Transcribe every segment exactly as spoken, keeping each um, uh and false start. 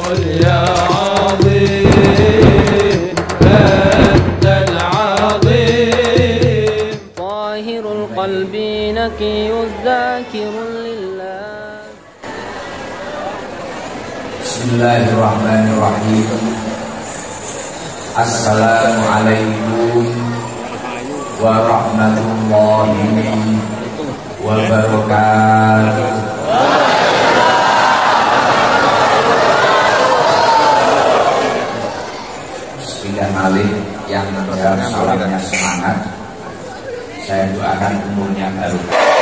يا عظيم أنت العظيم طاهر القلب نقي الذاكر لله. بسم الله الرحمن الرحيم. Assalamualaikum warahmatullahi wabarakatuh. Sekian kali yang mendengar salamnya semangat, saya doakan umurnya baru.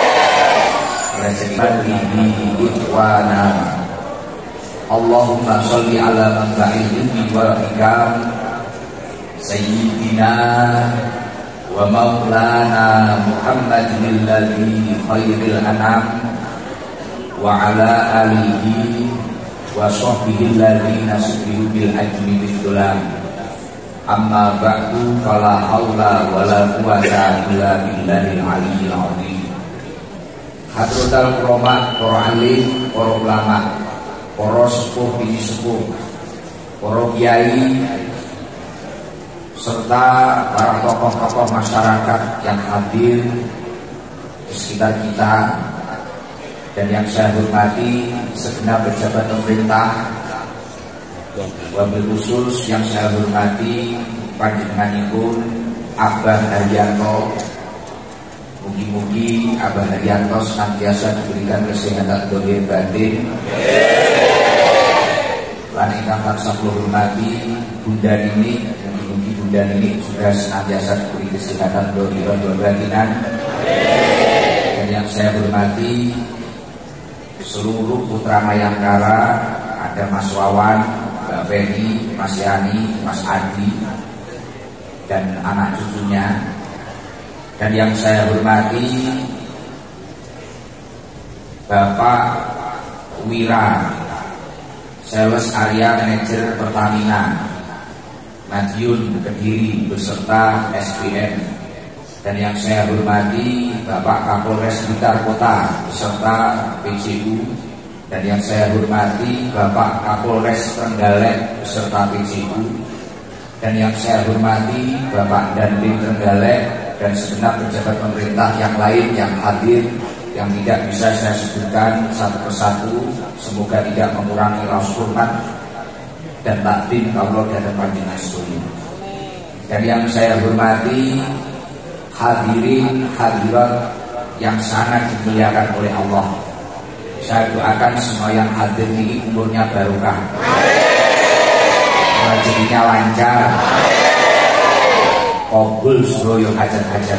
Rezeki ikhwana. Allahumma sholli ala man ba'il ilmi wal hikam Sayyidina wa maulana Muhammadin alladhi khairil anam wa ala alihi wa sahbihi alladhina subihu bil ajmi biddulam. Amma ba'du fala hawla wa la quwata illa billahil aliyyil azim. Hadratul ulama, para alim, para ulama, para sepuh bini sepuh, para kiai, serta para tokoh-tokoh masyarakat yang hadir di sekitar kita, dan yang saya hormati segenap pejabat pemerintah, wabil khusus yang saya hormati panjenenganipun Abah Haryanto. Mugi-mugi Abah Haryanto senantiasa diberikan kesehatan dohir batin. Lan ingkang tansah kula hormati Bunda Nini, mugi-mugi Bunda Nini juga senantiasa diberi kesehatan dohir batinan. Dan yang saya hormati seluruh putra Mayangkara, ada Mas Wawan, Mbak Feni, Mas Yani, Mas Adi, dan anak cucunya. Dan yang saya hormati Bapak Wira, Sales Area Manager Pertamina Madiun Kediri beserta S P M. Dan yang saya hormati Bapak Kapolres Blitar Kota beserta P C U. Dan yang saya hormati Bapak Kapolres Trenggalek beserta P C U. Dan yang saya hormati Bapak Dandim Trenggalek dan segenap pejabat pemerintah yang lain yang hadir, yang tidak bisa saya sebutkan satu persatu. Semoga tidak mengurangi rasa hormat dan takdim kaulo dan panjenengan sedaya. Dan yang saya hormati hadirin hadirat yang sangat dimuliakan oleh Allah. Saya doakan semua yang hadir ini umurnya barokah, rezekinya lancar, qabul sedoyo hajat-hajat.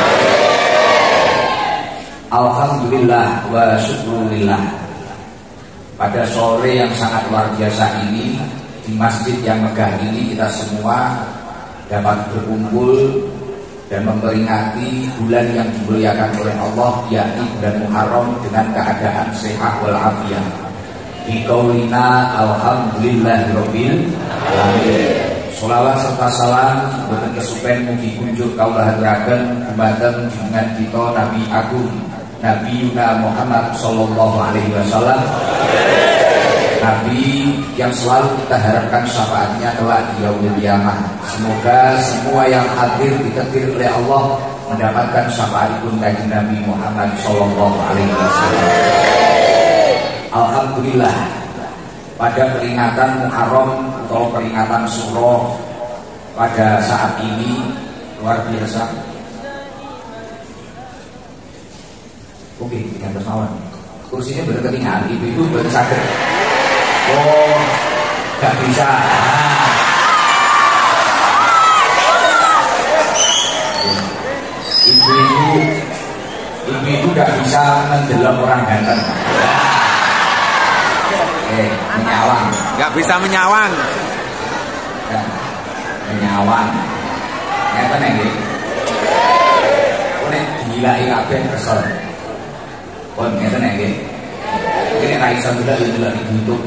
Alhamdulillah wa syukurillah. Pada sore yang sangat luar biasa ini, di masjid yang megah ini, kita semua dapat berkumpul dan memperingati bulan yang dimuliakan oleh Allah, yakni bulan Muharram, dengan keadaan sehat walafiat. Bi qaulina alhamdulillahirabbil alamin. Sholawat serta salam boten kesupen mugi kunjuk kaula haturaken dumateng junjungan kita Nabi Agung Nabi Yuna Muhammad sallallahu alaihi wasallam, Nabi yang selalu kita harapkan syafaatnya kelak di yaumil qiyamah. Semoga semua yang hadir diketir oleh Allah mendapatkan syafaatipun kanjeng Nabi Muhammad sallallahu alaihi wasallam. Alhamdulillah, pada peringatan Muharram atau peringatan Suro pada saat ini luar biasa. Oke, tiga belas tahun. Kursinya berketinggalan, ibu-ibu bersakit. Oh, gak bisa. Ibu-ibu, ibu-ibu gak bisa mendelok orang ganteng. Eh, menyawang. Gak bisa menyawang. Gak, menyawang. Ngeten nggih. Nek dilaki kabeh kesel. Pun ngeten nggih. Iki nek iso delok yo delok di YouTube.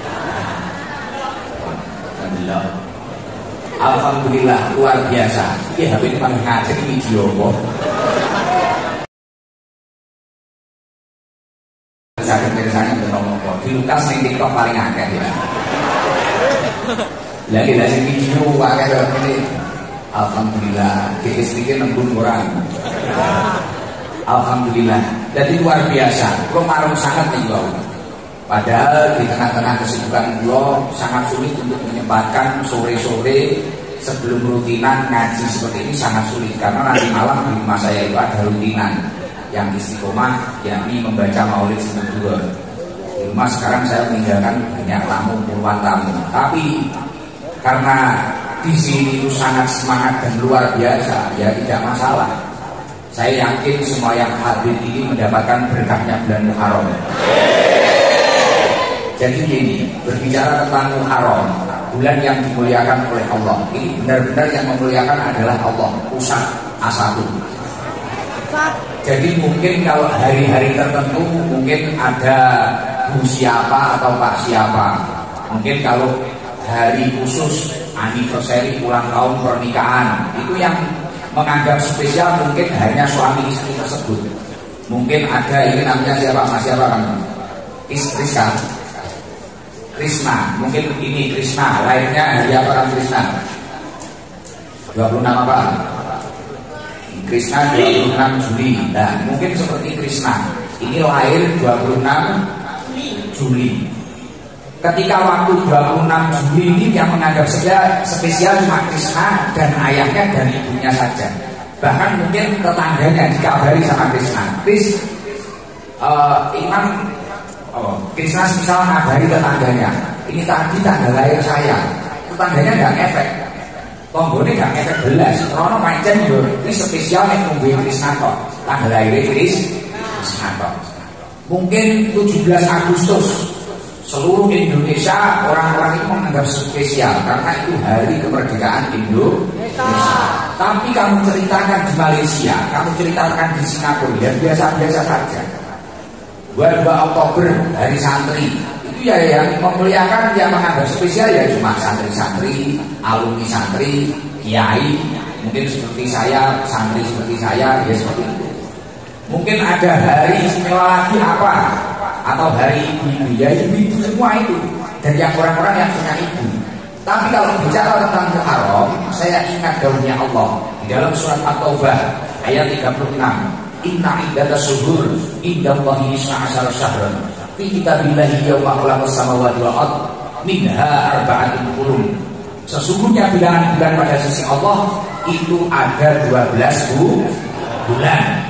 Alhamdulillah. Alhamdulillah luar biasa. Iki H P ini paling ngajak video kok. Sakit pirsane ngomong kok. Di Lukas ning TikTok paling akeh ya. Lagi lagi video pakai ini. Alhamdulillah, kita sedikit nembun orang. Alhamdulillah, jadi luar biasa. Kalau marung sangat nih bau. Padahal di tengah-tengah kesibukan beliau sangat sulit untuk menyempatkan sore-sore sebelum rutinan ngaji seperti ini sangat sulit karena nanti malam di rumah saya itu ada rutinan yang istiqomah yakni membaca maulid Sinubur. Di rumah sekarang saya meninggalkan banyak tamu puluhan tamu, tapi karena di sini itu sangat semangat dan luar biasa, ya tidak masalah. Saya yakin semua yang hadir ini mendapatkan berkahnya bulan Muharram. Jadi ini berbicara tentang Muharram, bulan yang dimuliakan oleh Allah. Ini benar-benar yang memuliakan adalah Allah, pusat A satu. Jadi mungkin kalau hari-hari tertentu mungkin ada Bu siapa atau Pak siapa. Mungkin kalau hari khusus anniversary ulang tahun pernikahan itu yang menganggap spesial mungkin hanya suami istri tersebut. Mungkin ada ini namanya siapa mas siapa kan? Istri kan? Krishna, mungkin ini Krishna, lainnya hari apa kan Krishna? dua puluh enam apa? Krishna dua puluh enam Juli. Nah, mungkin seperti Krishna. Ini lahir dua puluh enam Juli. Ketika waktu dua puluh enam Juli ini yang menganggap saja spesial cuma Krishna dan ayahnya dan ibunya saja. Bahkan mungkin tetangganya dikabari sama Krishna. Kris, uh, Imam Oh, Krishna misal ngabari tetangganya, ini tadi tanggal lahir saya. Tetangganya nggak efek, tombone nggak efek belas. Rono pancen yo, ini spesial yang nungguin Krishna kok. Tanggal lahir Krishna kok. Mungkin tujuh belas Agustus seluruh Indonesia orang-orang itu menganggap spesial karena itu hari kemerdekaan Indonesia. Tapi kamu ceritakan di Malaysia, kamu ceritakan di Singapura, ya biasa-biasa saja. dua puluh dua Oktober hari santri itu ya yang memuliakan yang menganggap spesial ya cuma santri-santri, alumni santri, kiai, mungkin seperti saya, santri seperti saya, ya seperti itu. Mungkin ada hari istimewa lagi apa atau hari ibu-ibu, ya ibu-ibu semua itu dan yang orang-orang yang punya ibu. Tapi kalau bicara tentang Muharram, saya ingat daunnya Allah di dalam surat At-Taubah ayat tiga puluh enam. Inna iddata syuhur indallahi isna asyara syahran fi kitabillahi yawma khalaqas samawati wal ard minha arba'atun hurum. Sesungguhnya bilangan bulan pada sisi Allah itu ada dua belas bulan.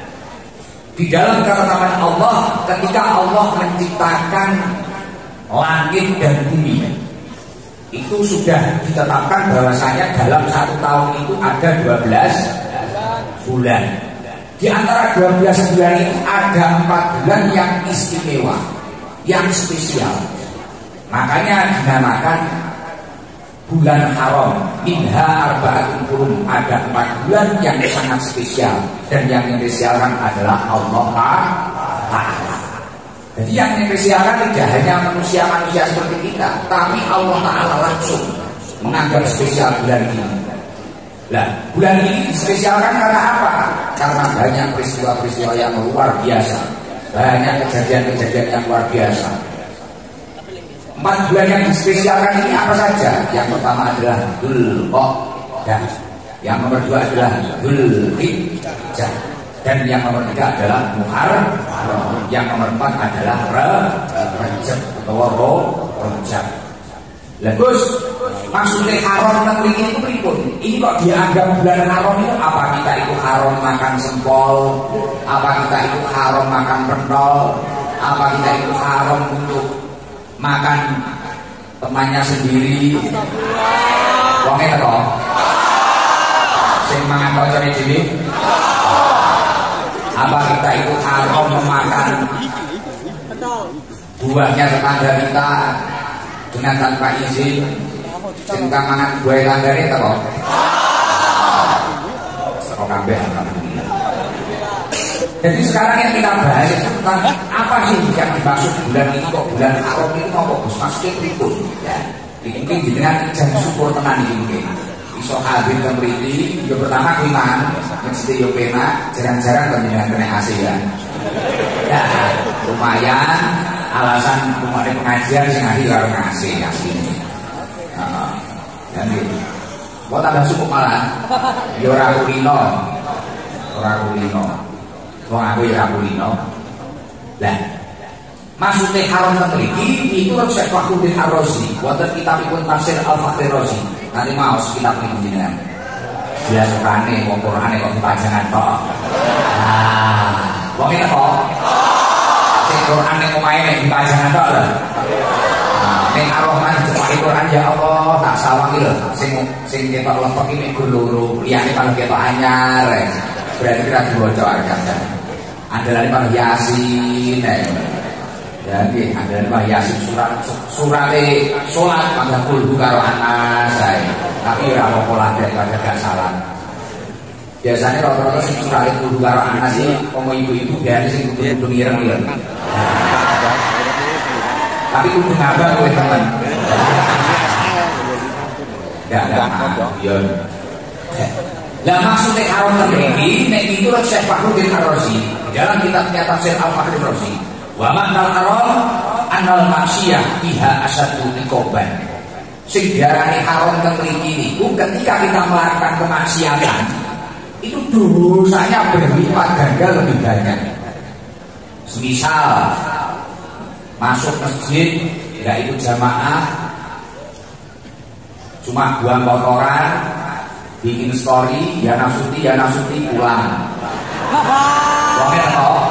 Di dalam ketetapan Allah ketika Allah menciptakan langit dan bumi itu sudah ditetapkan bahwasanya dalam satu tahun itu ada dua belas bulan. Di antara dua belas bulan itu ada empat bulan yang istimewa, yang spesial. Makanya dinamakan bulan haram. Minha arba'atun hurum. Ada empat bulan yang sangat spesial dan yang spesialkan adalah Allah Ta'ala. Jadi yang spesialkan tidak hanya manusia-manusia seperti kita, tapi Allah Ta'ala langsung menganggap spesial bulan ini. Nah, bulan ini dispesialkan karena apa? Karena banyak peristiwa-peristiwa yang luar biasa, banyak kejadian-kejadian yang luar biasa. Empat bulan yang dispesialkan ini apa saja? Yang pertama adalah Dzulqa'dah, yang nomor dua adalah Dzulhijjah, dan yang nomor tiga adalah Muharram, yang nomor empat adalah Rajab atau Rajab. Lagus, maksudnya haram negeri ini pripun? Ini kok dianggap bulan haram itu apa? Kita itu haram makan sempol, apa kita itu haram makan pentol, apa kita itu haram untuk makan temannya sendiri? Wongnya kok? Sing mangan koncone dhewe? Apa kita itu haram memakan buahnya tetangga kita dengan tanpa izin? Tentang mangan buah langgare ta kok? Kok kabeh alhamdulillah. Jadi sekarang yang kita bahas tentang apa sih yang dimaksud bulan ini kok bulan haram itu apa Gus? Maksudnya pripun? Ya, mungkin dengan jan syukur tenan iki mungkin. Iso hadir ke mriki, yo pertama kuiman, mesti yo penak, jarang-jarang panjenengan kena A C ya. Ya, lumayan alasan rumah pengajian sing ahli karo ngasih asline. Nah, jadi buat tambah cukup malah. Ya ora kulino. Ora kulino. Wong aku ya kulino. Lah, maksudnya haram terliki itu harus saya Fakhruddin Ar-Razi. Wonten kitabipun tafsir Al-Fakhri-Razi. Nanti mau kitab ini jenengan. Biasa kane wong Qur'ane kok dipajangan tok. Ah, wong iki kok. Sing Qur'ane omahe nek dipajangan tok lho. Nah, ning Ar-Rahman dicepak Qur'an ya Allah, tak salah iki lho. Sing sing ketok lepek iki mek loro, liyane kalau ketok anyar. Berarti kira diwaca aja. Andalane Pak Yasin. Jadi andalane Pak Yasin surat surate salat pada kulhu karo anas ae. Tapi ora apa-apa lagi pada gak salah. Biasanya rata-rata sing surate kulhu karo anas iki omo ibu-ibu biasane sing kudu ireng-ireng. Tapi kudu ngabang kowe teman. Enggak ada. Yo. Lah maksudnya haram terliki nek itu Syekh Fakhruddin Ar-Razi dalam kitabnya tafsir Al-Fakhri-Razi wa ma'nal haram anal maksiyah biha asyaddu iqaban. Sing diarani haram terliki niku ketika kita melakukan kemaksiatan itu dosanya berlipat ganda lebih banyak. Semisal masuk masjid enggak ikut jamaah cuma buang kotoran, bikin story, ya nafsuti, ya nafsuti, pulang. Wongnya toh.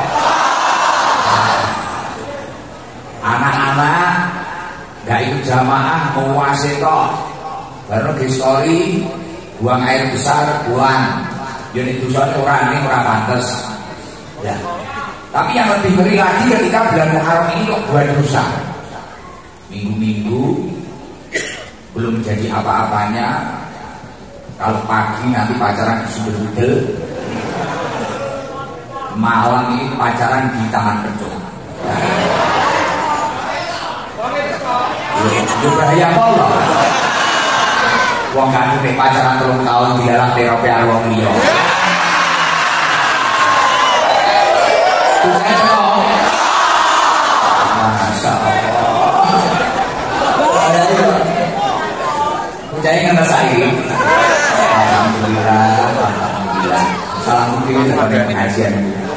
Anak-anak gak ikut jamaah, mau wase toh. Baru di story, buang air besar, pulang. Jadi dosa orang ini orang pantas. Ya. Tapi yang lebih ngeri lagi ketika bulan Muharram ini kok buat dosa. Minggu-minggu belum jadi apa-apanya. Kalau pagi nanti pacaran di Sudel, malam ini pacaran di Taman Pencuk. Itu bahaya apa? Wong kan nek pacaran telung tahun di dalam terapi wong liya. Susah kok. Masya Allah. Percaya nggak saya? Alhamdulillah, alhamdulillah. Salam mungkin kepada pengajian.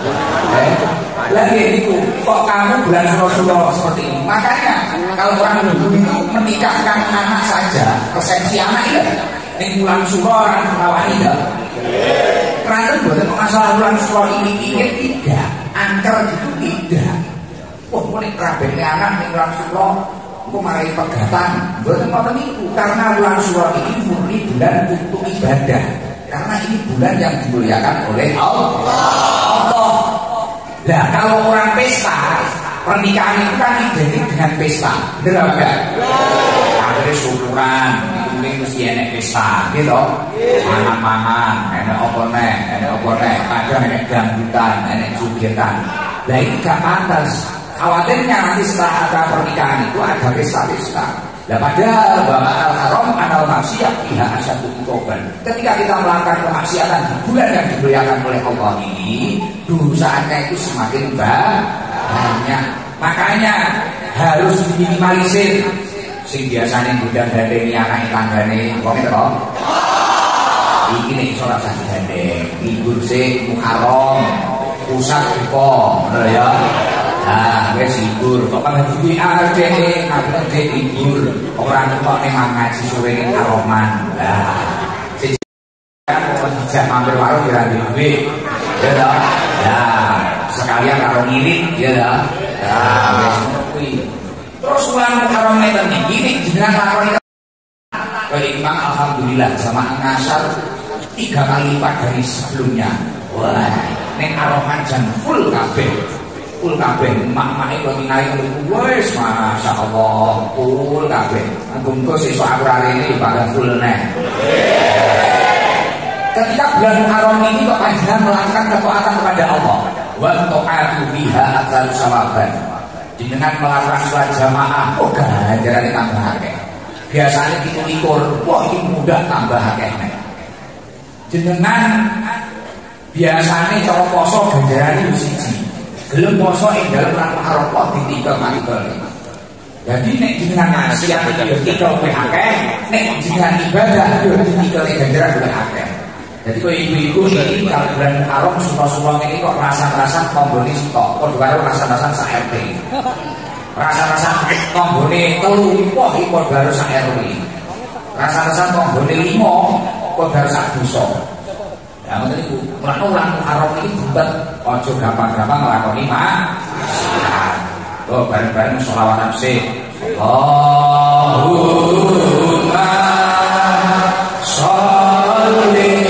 Lagi itu, kok kamu bulan Rasulullah seperti ini? Makanya kalau orang dulu itu menikahkan anak saja, persepsi anak itu, ini bulan Rasulullah orang melawan itu. Karena bukan masalah bulan Rasulullah ini ingin tidak, angker gitu tidak. Wah, mulai kerabatnya anak ini bulan Rasulullah. Aku marahi pegatan, bukan apa itu karena bulan Syawal ini murni bulan untuk ibadah. Karena ini bulan yang dimuliakan oleh Allah. Allah. Nah, kalau orang pesta, pernikahan itu kan identik dengan pesta, benar enggak? Akhirnya syukuran, itu mesti enak pesta, gitu. Mangan-mangan, enak apa nek, enak apa nek, kadang enak dangdutan, enak jogetan. Nah ini gak pantas. Khawatirnya nanti setelah ada pernikahan itu ada pesta-pesta. Nah padahal bahwa al-haram anal maksiyah biha asyaddu iqaban. Ketika kita melakukan kemaksiatan di bulan yang dimuliakan oleh Allah ini, dosanya itu semakin banyak. Makanya harus diminimalisir. Sing biasanya budak gandeng anak tanggane, wong itu iki nek iso rasa gandeng, libur sih Muharram, pusat buka, ngono ya. Nah, wes libur, kok malah di A R D, ngapain dek libur? Orang kok memang ngaji sore ini Ar-Rahman. Nah, sejak mau dijak mampir warung kira duit, ya dah. Ya, sekalian karo ngirit, ya dah. Nah, wes kuwi. Terus ulang Muharram ngeten iki, ini jenengan lakoni. Kalau Imam alhamdulillah jamaah ngasar tiga kali lipat dari sebelumnya. Wah, ning Ar-Rahman jan full kabeh. Full kabeh, mak-mak itu ngingai wes masya Allah, full kabeh. Anggunku siswa aku hari ini pada full nek. Ketika bulan Muharram ini kok panjenengan melakukan ketaatan kepada Allah, wa ta'atu biha atsal sawaban. Dengan melakukan sholat jamaah, oh ganjaran tambah akeh. Biasanya diukur, wah ini mudah tambah akeh. Jenengan biasanya cara poso ganjaran itu siji. Gelem poso ing dalem lan Muharram ditinggal mati bali. Jadi nek jenengan maksiat yo tikel luwih akeh, nek jenengan ibadah yo tikel ganjaran luwih akeh. Jadi kok ibu-ibu ini kalau bulan Muharram suka-suka ini kok rasa-rasa tombone sitok, kok baru rasa-rasa sak R T. Rasa-rasa tombone telu poh kok baru sak R W. Rasa-rasa tombone lima kok baru sak dosa. Ya ngoten niku. Mulane bulan Muharram iki butet aja gampang-gampang nglakoni maksiat. Oh bareng-bareng sholawatan sih. Allahumma sholli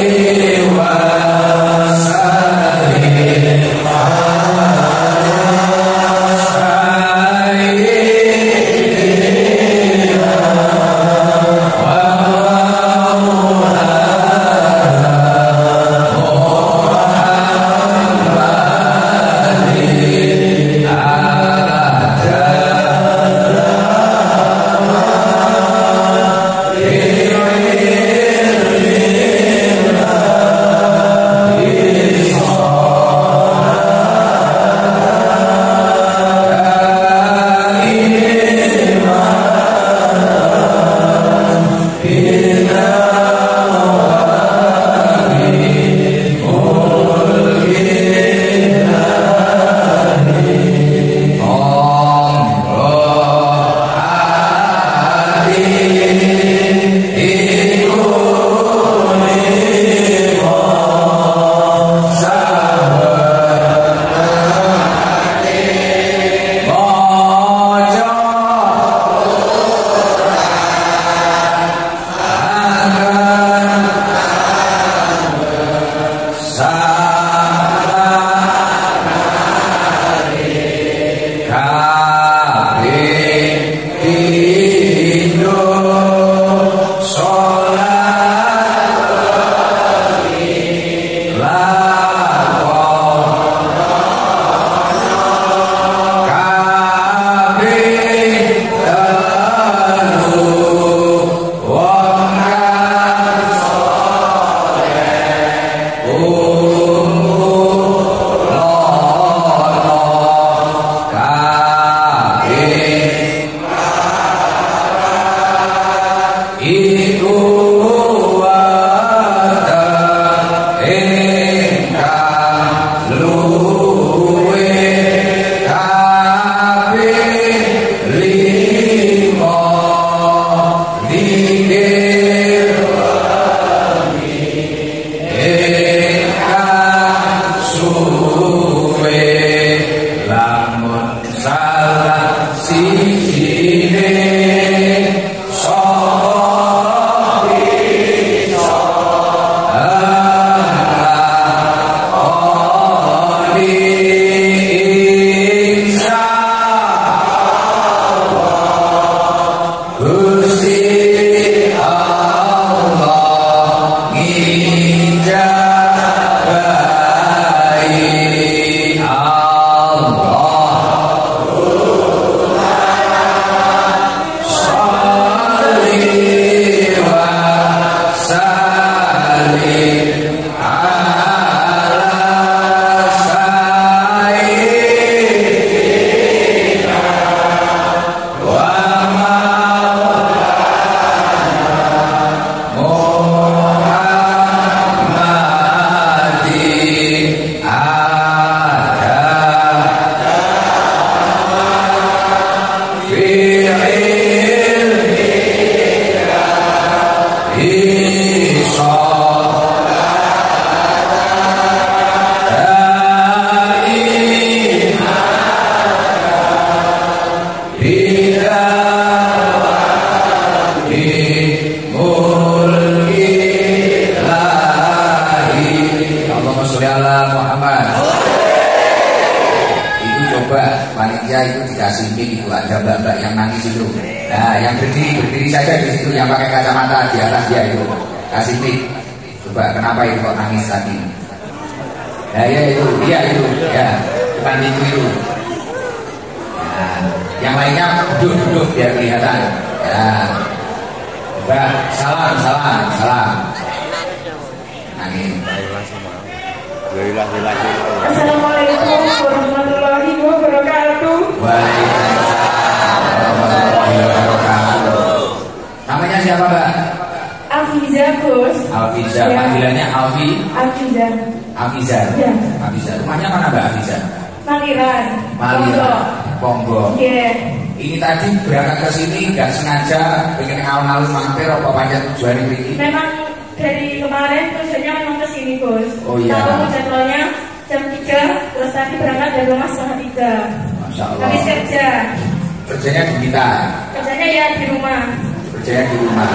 panitia itu dikasih mic itu ada mbak-mbak yang nangis itu. Nah, yang berdiri berdiri saja di situ, yang pakai kacamata di atas dia itu kasih mic. Coba kenapa itu kok nangis tadi? Nah, ya itu, iya itu, ya bukan itu itu. Nah, yang lainnya duduk-duduk biar kelihatan. Ya, coba salam salam salam. Nangis. Assalamualaikum warahmatullahi wabarakatuh. Waalaikumsalam. siapa Mbak? Afiza, Gus. Afiza, Ya. panggilannya Alfi. Afiza. Afiza. Ya. Afiza. Rumahnya mana Mbak Afiza? Maliran. Maliran. Ponggok. Iya. Ini tadi berangkat ke sini nggak sengaja pengen alun-alun mampir apa panjang tujuan ini? Memang dari kemarin tujuannya memang ke sini, Gus. Oh iya. Tahu jadwalnya jam tiga, terus tadi berangkat dari rumah setengah tiga. Masya Allah. Habis kerja. Kerjanya di kita. Kerjanya ya di rumah. Kerjanya di rumah.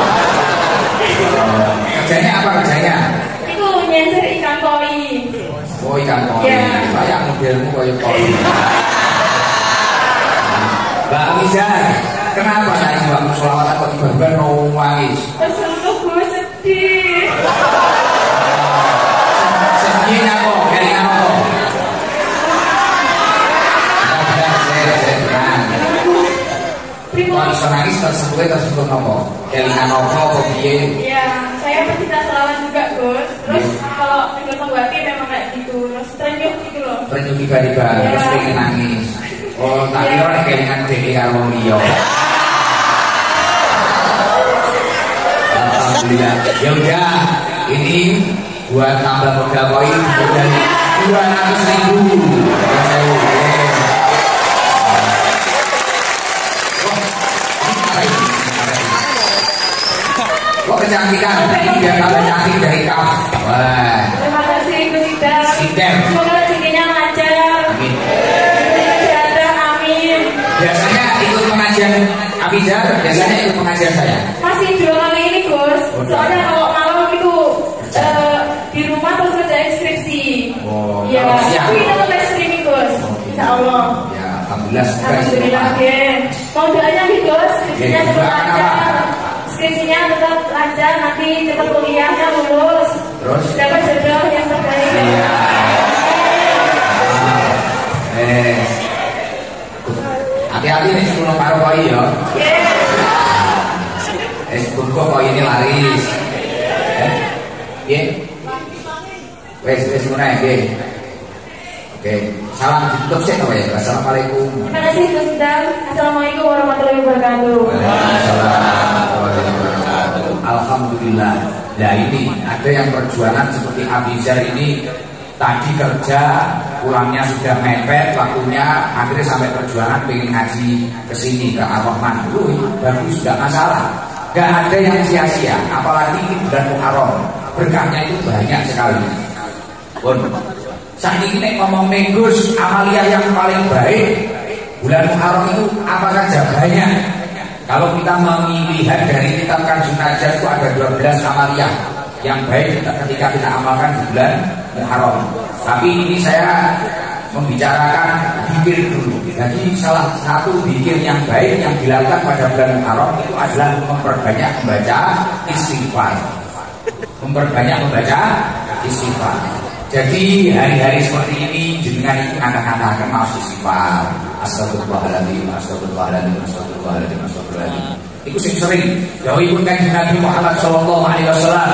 Oh, kerjanya apa kerjanya? Itu nyensir ikan koi. Oh ikan koi. Ya. Kayak modelmu kayak koi. Mbak Afiza, kenapa tadi waktu sholawat kok tiba-tiba nangis? Tersentuh, Gus, sedih. Sedihnya kok, kelingan apa? Benar-benar saya saya tenang. Kalau bisa nangis tersebut tersebut apa? Kelingan apa apa piye? Iya, saya pecinta selawat juga, Gus. Terus kalau tinggal penggati memang kayak gitu, terus terenyuh gitu loh. Terenyuh tiba-tiba, Ya. terus pengen nangis. Oh, tak Ya. kira kelingan dhewe karo liya. Alhamdulillah. Ya udah, ini buat tambah modal koin dari dua ratus ribu. Ya, saya udah. Wah, ini apa ini? Apa ini? Wah, kecantikan. Ini biar tambah cantik dari kaf. Wah. Terima kasih, Gus Ida. Sintem. Semoga rezekinya lancar. Amin. Kesehatan, amin. Biasanya ikut pengajian Afiza, biasanya ikut pengajian saya. Masih dua kali ini, Gus. Oh, dua Soalnya kali. kalau malam itu eh, di rumah terus kerjain skripsi. Oh, Ya, kalau siang. tapi kita tetap streaming, Gus. Insya Allah. Ya, alhamdulillah semoga Alhamdulillah, istiqomah. ya. Mau doanya nih, Gus. Skripsinya Ya, tetap doakan lancar. apa? Skripsinya tetap lancar, nanti cepat kuliahnya lulus. Terus? Dapat jodoh yang terbaik. Iya. Eh, hati-hati nih sebelum karo koi ya. Eh, sebelum kok koi ini laris. Eh, ya. Wes, wes mana ya? Oke, salam ditutup sih kok ya. Assalamualaikum. Terima kasih, Gus Ida. Assalamualaikum warahmatullahi wabarakatuh. Waalaikumsalam warahmatullahi wabarakatuh. Alhamdulillah. Nah ini ada yang perjuangan seperti Afiza ini tadi kerja, pulangnya sudah mepet waktunya, akhirnya sampai perjuangan pengen ngaji ke sini ke Ar-Rahman. Lu bagus, tidak masalah. Gak ada yang sia-sia, apalagi ini bulan Muharram. Berkahnya itu banyak sekali. Pun saat ini nek ngomong Gus, amalia yang paling baik bulan Muharram itu apa saja banyak. Kalau kita melihat dari kitab Kanjeng Najjar itu ada dua belas amalia yang baik ketika kita amalkan di bulan Muharram. Tapi ini saya membicarakan zikir dulu. Jadi salah satu zikir yang baik yang dilakukan pada bulan Muharram itu adalah memperbanyak membaca istighfar. Memperbanyak membaca istighfar. Jadi hari-hari seperti ini jenengan itu kata-katakan mau istighfar. Astagfirullahaladzim, astagfirullahaladzim, astagfirullahaladzim, astagfirullahaladzim. Itu sing sering. Dawuhipun Kanjeng Nabi Muhammad sallallahu alaihi wasallam.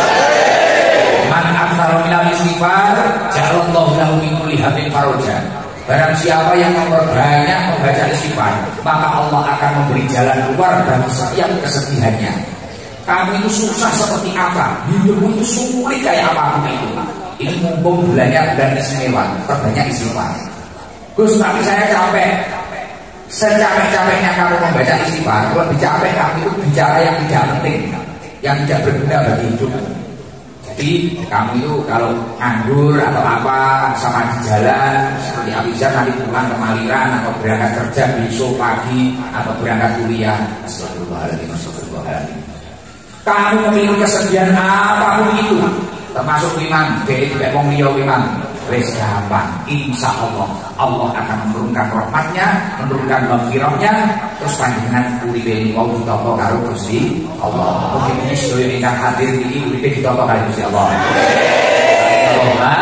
Man aktsara minal istighfar, ja'alallahu lahu min kulli hammin faraja. Barang siapa yang memperbanyak membaca istighfar, maka Allah akan memberi jalan keluar dari setiap kesedihannya. Kamu itu susah seperti apa, hidupmu itu sulit kayak apapun itu. Ini mumpung bulannya bulan istimewa, perbanyak istighfar. Gus, tapi saya capek. Secapek-capeknya kamu membaca istighfar, lebih capek kamu itu bicara yang tidak penting, yang tidak berguna bagi hidupmu. Jadi kamu itu kalau nganggur atau apa sama di jalan seperti Afiza nanti pulang ke Maliran atau berangkat kerja besok pagi atau berangkat kuliah, astagfirullahaladzim, astagfirullahaladzim. Kamu memiliki kesedihan apapun itu, termasuk iman, jadi tidak mau liau iman. Wes gampang, insya Allah Allah akan menurunkan rahmatnya, menurunkan maghfirahnya, terus panjenengan uripe ini mau ditampa karo Gusti Allah. Mungkin ini sedaya ingkang hadir ini uripe ditampa karo Gusti Allah. Allahumma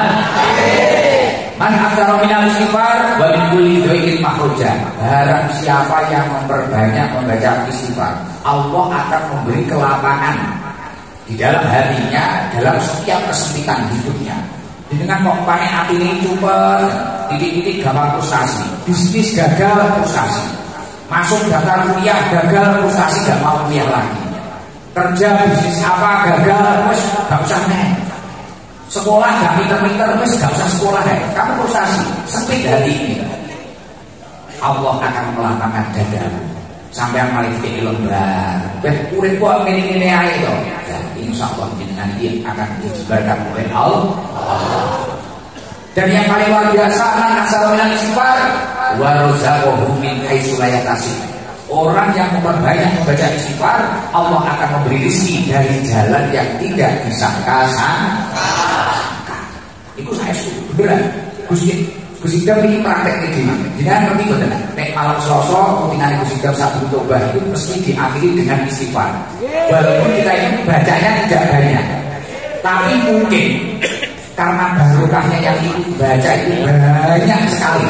man aktsara minal istighfar wa min kulli dhaiqin makhruja. Barang siapa yang memperbanyak membaca istighfar, Allah akan memberi kelapangan di dalam hatinya, dalam setiap kesempitan hidupnya. Dengan kok pakai hati ini cuma titik-titik gampang frustasi, bisnis gagal frustasi, masuk daftar kuliah gagal frustasi, gak mau kuliah lagi. kerja bisnis apa gagal, wes gak usah nih. Sekolah gak pinter-pinter, wes gak usah sekolah ya. Kamu frustasi, sempit hati ini. Allah akan melapangkan dadamu sampai yang malah jadi lembar. Wes urip kok ngene-ngene ae to. Dan insyaallah jenengan iki akan dijebarkan oleh Allah. Dan yang paling luar biasa anak asal minal istighfar wa razaqahu min haitsu la yahtasib. Orang yang memperbanyak membaca istighfar, Allah akan memberi rezeki dari jalan yang tidak disangka-sangka. Itu saya sudah beneran. Gusti Gusti Dam ini praktek ini. Jangan ngerti betul. Nek malam Selasa, rutinane Gusti Dam satu coba itu mesti diakhiri dengan istighfar. Walaupun kita ini bacanya tidak banyak, tapi mungkin karena barokahnya yang ikut baca itu banyak sekali.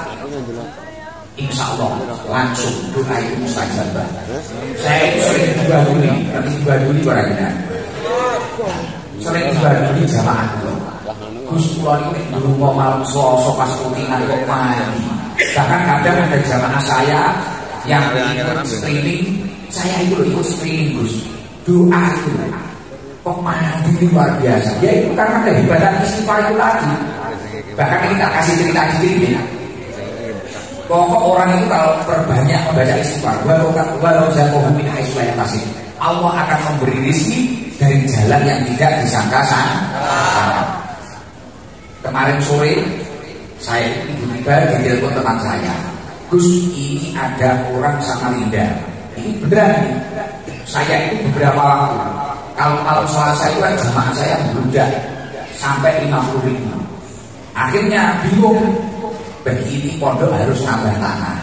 Insya Allah langsung doa itu mustajabah. Saya itu sering dibaduli, nanti dibaduli barangnya. Sering dibaduli jamaah itu. Gus Kulon ini dulu mau malam Selasa pas rutingan kok mati. Bahkan kadang ada jamaah saya yang ikut streaming, saya itu loh ikut streaming Gus. Doa itu kok mati luar biasa. Ya itu karena kehebatan istighfar itu tadi. Bahkan kita kasih cerita dikit ya. Pokok orang itu kalau perbanyak membaca istighfar, walau walau zakohu min haitsu la yahtasib, Allah akan memberi rezeki dari jalan yang tidak disangka-sangka. Kemarin sore saya tiba-tiba ditelepon teman saya, Gus ini ada orang Samarinda. Ini beneran nih. Saya itu beberapa waktu kalau malam Selasa itu kan jemaah saya beludak sampai lima puluh ribu. Akhirnya bingung. Begini pondok harus nambah tanah.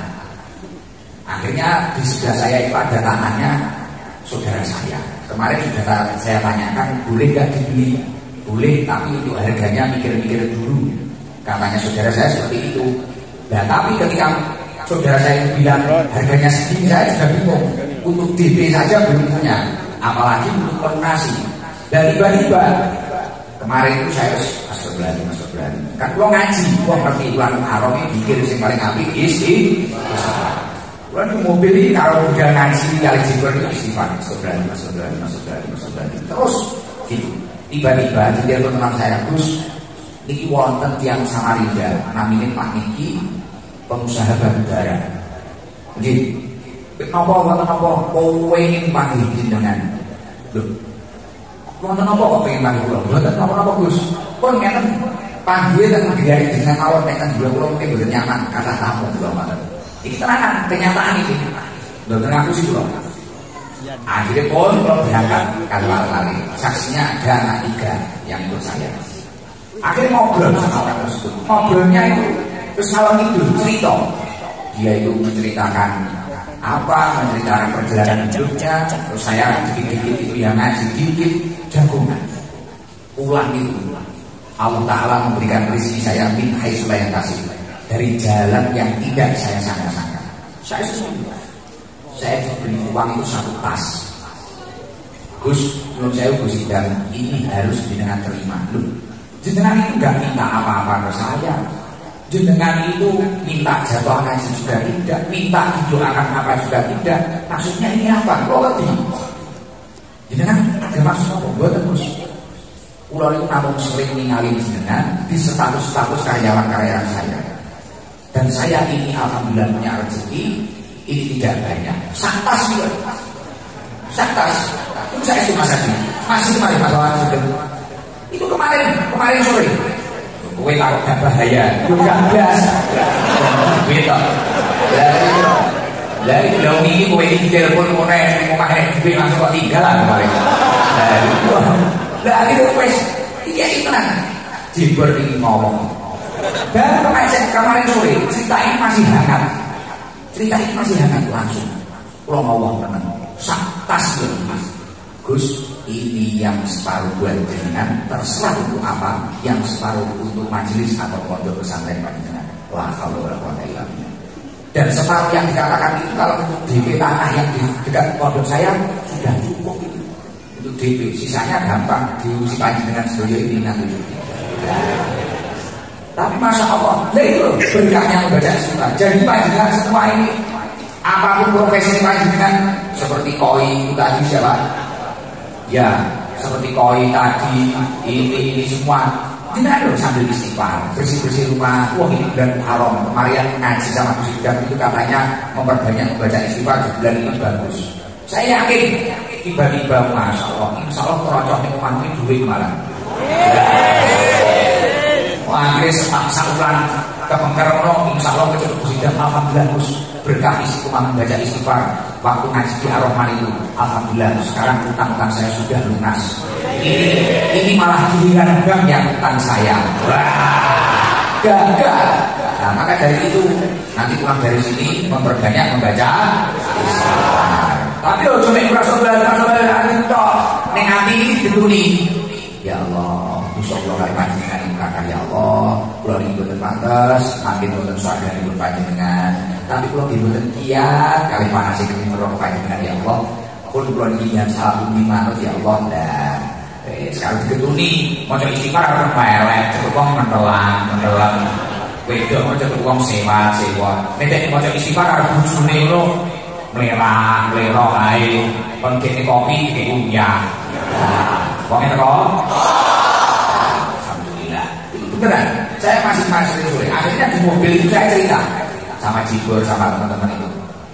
Akhirnya di sebelah saya itu ada tanahnya saudara saya. Kemarin sudah saya tanyakan boleh gak dibeli? Boleh, tapi untuk harganya mikir-mikir dulu. Katanya saudara saya seperti itu. Nah tapi ketika saudara saya bilang harganya segini, saya sudah bingung. Untuk D P saja belum punya, apalagi untuk lunasi. Dan tiba-tiba kemarin itu saya masuk berani, masuk berani. Kan gua ngaji, gua ngerti bulan haram ini pikir yang paling apik isi. Gua di mobil ini kalau udah ngaji kali jibar itu istighfar, masuk berani, masuk berani, masuk berani, masuk berani. Terus gitu. Tiba-tiba di telepon teman saya, Gus, niki wonten tiang Samarinda, namanya Pak Niki, pengusaha batubara. Nggih. Napa wonten napa kowe ingin panggil jenengan? Lho. Wonten napa kok pengen panggil kula? Mboten napa-napa Gus. Pun ngeten panggil dan digawe dengan mawon nek ten kula mungkin mboten nyaman kata tamu kula mboten. Iki tenanan kenyataan iki. Mboten aku sih kula. Akhirnya pun kalau berangkat kan lari-lari. Saksinya ada anak tiga yang ikut saya. Akhirnya ngobrol sama orang tersebut. Ngobrolnya itu terus malam itu cerita. Dia itu menceritakan apa, menceritakan perjalanan hidupnya. Terus saya dikit-dikit itu yang ngaji dikit jagungan. Ulang itu Allah Ta'ala memberikan rezeki saya min haitsu la yahtasib, dari jalan yang tidak saya sangka-sangka. Saya sesungguhnya saya diberi uang itu satu tas. Gus, menurut saya Gus Idam ini harus jenengan terima. Loh, jenengan itu nggak minta apa-apa ke saya. Jenengan itu minta jatuh kasih juga tidak, minta didoakan apa juga tidak. Maksudnya ini apa? Kok lebih? Jenengan ada maksud apa? Buat Gus. Ular itu namun sering ninggalin jenengan di status-status karyawan-karyawan saya. Dan saya ini alhamdulillah punya rezeki. Ini tidak banyak. Santas juga. Santas. Itu saya cuma saja. Masih kemarin masalah sudah. Itu kemarin, kemarin sore. Gue takut gak bahaya. Gue gak biasa. Beda. Dari daun ini gue ini telepon gue mau pakai duit langsung kok tinggal lah kemarin. Dari itu. Dari itu wes tiga itu tenang. Jiber ini ngomong. Dan kemarin kemarin sore cerita ini masih hangat. Cerita ini masih hangat langsung. Kalau ngomong teman, santas banget. Gus, ini yang separuh buat jenengan, terserah untuk apa. Yang separuh untuk majelis atau pondok pesantren panjenengan. La haula wala quwwata illa billah. Dan separuh yang dikatakan itu kalau untuk D P tanah yang di dekat pondok saya sudah cukup itu. Untuk D P, sisanya gampang diusi panjenengan sedoyo ini nanti. Tapi masya Allah, itu berkahnya membaca istighfar. Jadi panjenengan semua ini, apapun profesi panjenengan, seperti koi itu tadi siapa? Ya, seperti koi tadi, ini, ini semua. Tidak ada sambil istighfar, bersih-bersih rumah. Wah ini bulan haram. Kemarin ngaji sama Gus Idam itu katanya memperbanyak membaca istighfar di bulan ini bagus. Saya yakin tiba-tiba masya Allah, insya Allah terocoknya umatnya duit malah. Wah akhirnya sepaksa ulang kepengkerono, insya Allah kecil Gus Idam alhamdulillah Gus berkah istiqomah membaca istighfar waktu ngaji di Ar-Rahman itu. Alhamdulillah sekarang utang-utang saya sudah lunas. Ini ini malah giliran bank yang utang saya. Wah, gagal. Nah, maka dari itu nanti pulang dari sini memperbanyak membaca istighfar. Tapi oh cuma merasa belajar belajar itu neng hati dituni. Ya Allah, insyaallah kali panjenengan ingkang ya Allah, kula niki boten pantes, makin boten sadaripun panjenengan. Tapi kula nggih boten kiat kali panasipun menawa panjenengan ya Allah. Pun kula niki yen salah pundi manut ya Allah. Dan eh sekarang diketuni maca istighfar ora melek, cukup wong mentelan, mentelan. Wedok maca wong sewa, sewa. Nek maca istighfar karo bojone ngono mlerah, mlerah ae. Kon kene kopi kene uyah. Wong itu kok? Alhamdulillah. Beneran, saya masih masih sore. Akhirnya di mobil itu saya cerita sama Jibur sama teman-teman itu.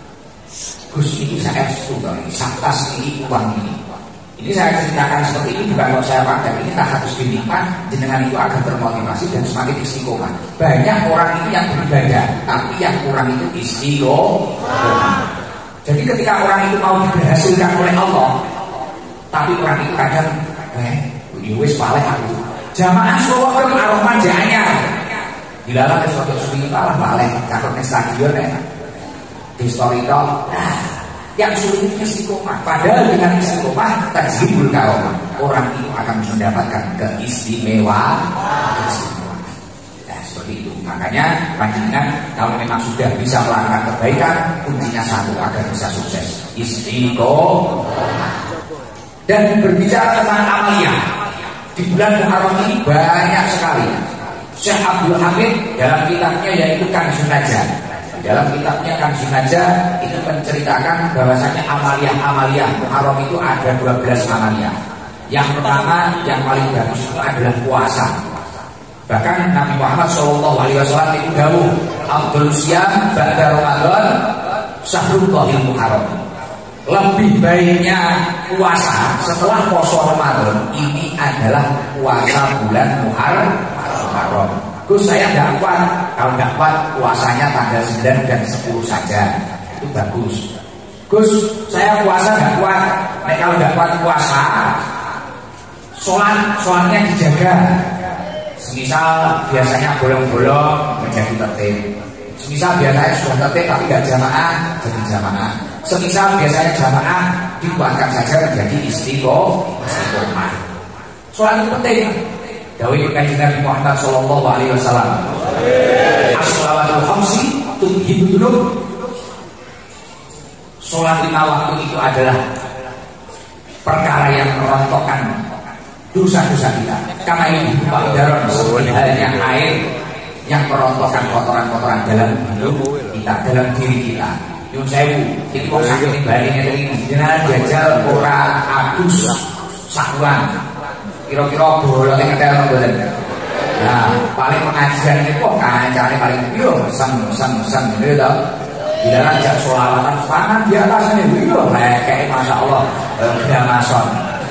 Gus ini saya sudah saktas ini uang ini. Ini saya ceritakan seperti ini bukan kalau saya pakai ini tak harus dinikmat jenengan itu agar termotivasi dan semakin istiqomah. Banyak orang itu yang beribadah, tapi yang kurang itu istiqomah. Jadi ketika orang itu mau diberhasilkan oleh Allah, tapi orang itu kadang eh, wis paleh aku. Jamaah Solo kan Ar-Rahman janya. Dilalah ke suatu sunyi kalah paleh, cakepnya stadion ya. Di story talk, nah, yang sulit istiqomah. Padahal dengan istiqomah tajibul karomah. Orang itu akan mendapatkan keistimewaan. Keistimewaan. Nah, seperti itu. Makanya panjenengan kalau memang sudah bisa melakukan kebaikan, kuncinya satu agar bisa sukses. Istiqomah. Dan berbicara tentang amaliyah di bulan Muharram ini banyak sekali. Syekh Abdul Hamid dalam kitabnya yaitu Kanzun Najah. Dalam kitabnya Kanzun Najah itu menceritakan bahwasanya amaliyah-amaliyah Muharram itu ada dua belas amaliyah. Yang pertama yang paling bagus itu adalah puasa. Bahkan Nabi Muhammad shallallahu alaihi wasallam itu dawuh, Abdul Siyam ba'da Ramadan Syahrullahil Muharram. Lebih baiknya puasa setelah poso Ramadan ini adalah puasa bulan Muharram. Gus saya tidak kuat, kalau tidak kuat puasanya tanggal sembilan dan sepuluh saja, itu bagus. Gus saya puasa tidak kuat, nah, kalau tidak kuat puasa, sholat sholatnya dijaga. Semisal biasanya bolong-bolong menjadi tertib. Semisal biasanya sudah tertib tapi tidak jamaah jadi jamaah. Semisal biasanya jamaah dikuatkan saja menjadi istiqomah. Soal itu penting. Dawuh Kanjeng Nabi Muhammad sallallahu alaihi wasallam. As-shalawatul khamsi tudhibud dzunub. Salat lima waktu itu adalah perkara yang merontokkan dosa-dosa kita. Karena ini Pak Daron seperti halnya air yang merontokkan kotoran-kotoran dalam hidup kita, dalam diri kita. Nyun sewu, iki kok sakit baline iki jenengan jajal ora abus sakuan. Kira-kira bolone ngetel mboten. Nah, paling pengajian iki kok kancane paling yo sen-sen-sen gitu to. Bila ajak sholawatan tangan di atasnya yo lekek masyaallah gramason.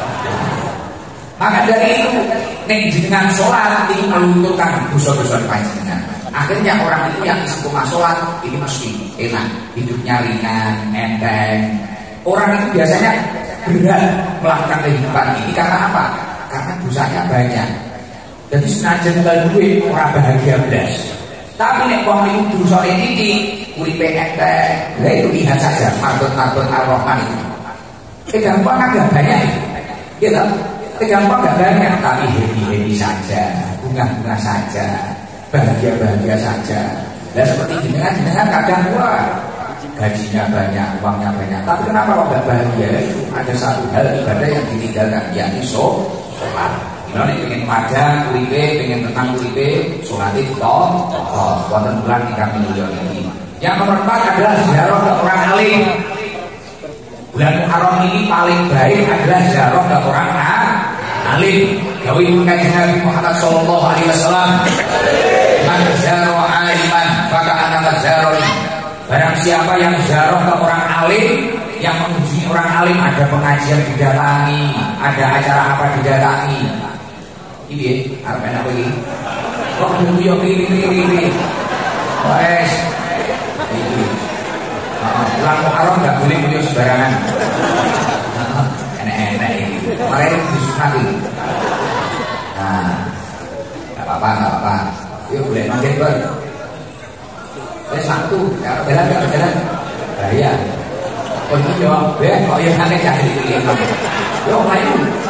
Maka dari itu nek jenengan salat iki melunturkan dosa-dosa panjenengan. Akhirnya orang itu yang istiqomah sholat ini mesti enak, hidupnya ringan, enteng. Orang itu biasanya berat melakukan kehidupan ini karena apa? Karena dosanya banyak. Jadi senajan tinggal duit orang bahagia belas. Tapi nek wong itu dosa iki uripe enteng, lha itu lihat saja marbot-marbot Ar-Rahman itu. Kegampang kan gak banyak itu. Gitu. Kegampang gak banyak tapi happy-happy saja, bunga-bunga saja. Bahagia-bahagia saja. Dan seperti jenengan-jenengan kadang wah gajinya banyak, uangnya banyak. Tapi kenapa kok gak bahagia? Ada satu hal ibadah yang ditinggalkan, yakni sholat. Kalau ingin padang, kulipe, ingin tenang kulipe, sholat itu toh, toh, wonten bulan ingkang miliar ini. Yang nomor empat adalah ziarah ke orang alim. Bulan Muharram ini paling baik adalah ziarah ke orang alim. Dawuh Kanjeng Nabi Muhammad sallallahu alaihi wasallam, "Man zara aliman faka'annama zaroni." Barang siapa yang ziarah ke orang alim, yang mengunjungi orang alim, ada pengajian didatangi, ada acara apa didatangi. Ini arep enak iki. Kok dulu yo kiri-kiri. Wes. Iki. Bulan Muharram enggak boleh beliau sembarangan. Enak-enak ini. Kemarin disunati. Nah, enggak apa-apa, enggak apa-apa. Yuk boleh makin ber. Wes satu, ya jalan enggak jalan. Bahaya. Oh ini jawab, be, kok yang aneh jadi ini. Yo main.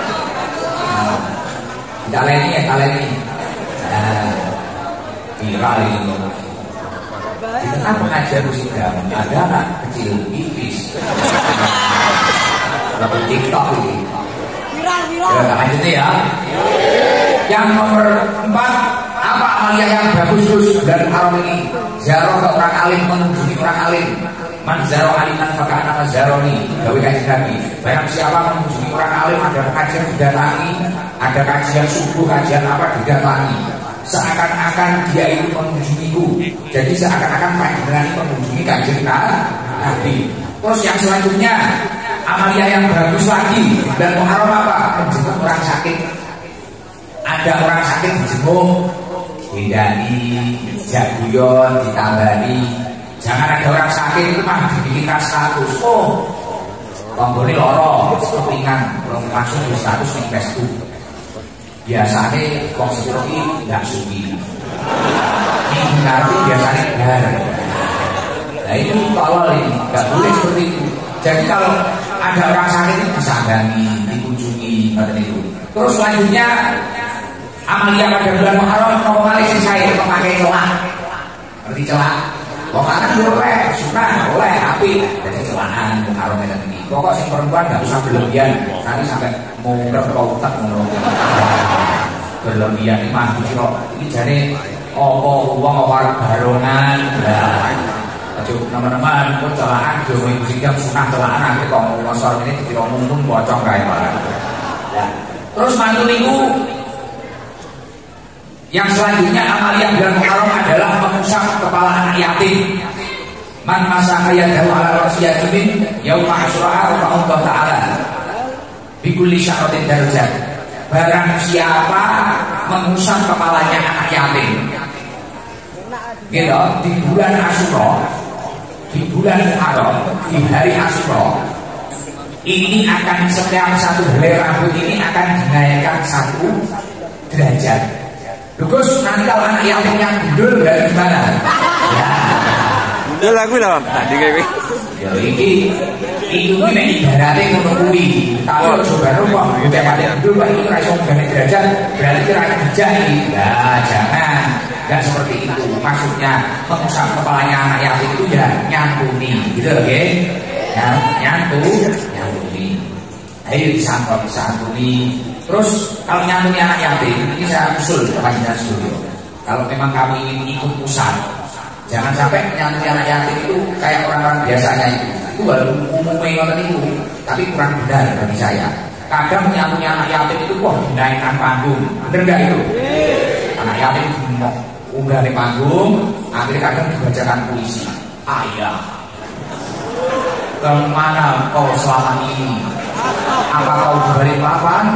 Taleni ya, taleni. Nah, viral ini. Di tengah pengajian musik ada anak kecil iblis. Lalu TikTok ini. Viral, viral. Ya, lanjutnya ya. Yang nomor empat, apa amalia yang bagus terus dan haram ini? Ziarah ke orang alim, mengunjungi orang alim. Man zaro aliman faka'annama zaroni. Gawe Kanjeng Nabi. Barang siapa mengunjungi orang alim, ada pengajian didatangi, ada kajian subuh, kajian apa didatangi, seakan-akan dia itu mengunjungiku. Jadi seakan-akan dengan mengunjungi Kanjeng Nabi. Terus yang selanjutnya, amalia yang bagus lagi dan Muharram apa? Menjenguk orang sakit. Ada orang sakit dijenguk, didani, jaguyon, ditambani. Jangan ada orang sakit itu mah dibikinkan status. Oh, tombol loro, kepingan, langsung di status di Facebook. Biasanya kok seperti nggak suki. Ini nanti biasanya gar. Nah ini tolol ini, nggak boleh seperti itu. Jadi kalau ada orang sakit itu disanggangi, dikunjungi, macam itu. Terus selanjutnya amalia pada bulan Muharram normalis saya memakai celak. Ngerti celak? Wong lanang boleh, sunah boleh, tapi ada celahan Muharram ini. Pokok sing perempuan nggak usah berlebihan, nanti sampai mau berkotak ngono. Berlebihan ini mah kira ini jane apa wong ora barongan. Lah, aja teman-teman kok celahan yo musik yang sunah celahan nanti kok ngosor ini dikira mumpun bocong kae malah. Terus mantu niku yang selanjutnya amalia bulan Muharram adalah mengusap kepala anak yatim. Man masaha yadahu ala ra'si yatimin yauma asyura fa Allah taala bi kulli sya'atin darajat. Barang siapa mengusap kepalanya anak yatim, gitu, di bulan Asyura, di bulan Muharram, di hari Asyura, ini akan setiap satu helai rambut ini akan dinaikkan satu derajat. Gus, nanti kalau anak yatimnya gundul ya gimana? Ya. Gundul aku lah, tadi kayak ya ini, itu ini ibaratnya ngono kuwi. Kalau coba rumah, udah pada gundul, pak itu rasa ganti derajat, berarti rasa dijadi. Nah, jangan, nggak seperti itu. Maksudnya mengusap kepalanya anak yatim itu ya nyantuni, gitu loh, ya? Nyantu, nyantuni. Ayo disantuni, disantuni. Terus kalau nyantuni anak yatim, ini saya usul kepada studio. Kalau memang kami ingin ikut pusat, jangan sampai nyantuni anak yatim itu kayak orang-orang biasanya itu. Itu baru umumnya ngoten itu, tapi kurang benar bagi saya. Kadang nyantuni anak yatim itu kok dinaikkan panggung, bener nggak itu? Anak yatim unggah di panggung, akhirnya kadang dibacakan puisi. Ayah, kemana kau selama ini? Apa kau dibalik papan?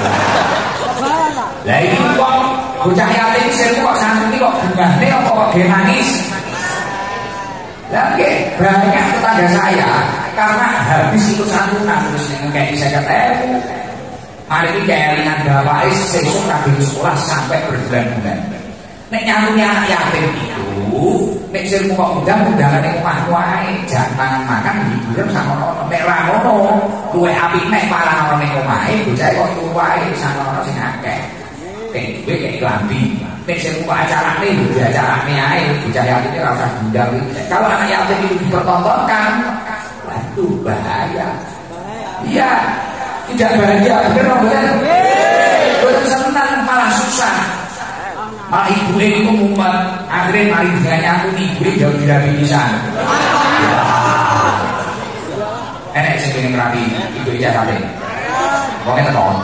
Lah ini kok bocah yatim sing kok santri kok gengane apa kok dia nangis? Lah nggih banyak tetangga saya karena habis ikut santunan terus ngekeki saya ketemu. Hari ini kelingan bapake sesuk kabeh sekolah sampai berbulan-bulan. Nek nyantuni anak yatim itu, nek sing kok undang undangane omah wae, jangan makan hiburan sama ono nek ra ngono, luwe apik nek parah ono ning omahe, bocah kok turu wae sama ono sing akeh. Nek duwe kek klambi, nek sing kok acarane lho acarane ae, bocah yatim ora usah diundang. Kalau anak yatim itu dipertontonkan, waduh bahaya. Iya, tidak bahagia, bener bener. Betul senang malah susah. Malah ibu ini mengumpat, akhirnya mari dengan nyantuni ibu ini jauh tidak bisa. enek sing pengen rapi ibu ijazate. Wong ngene to.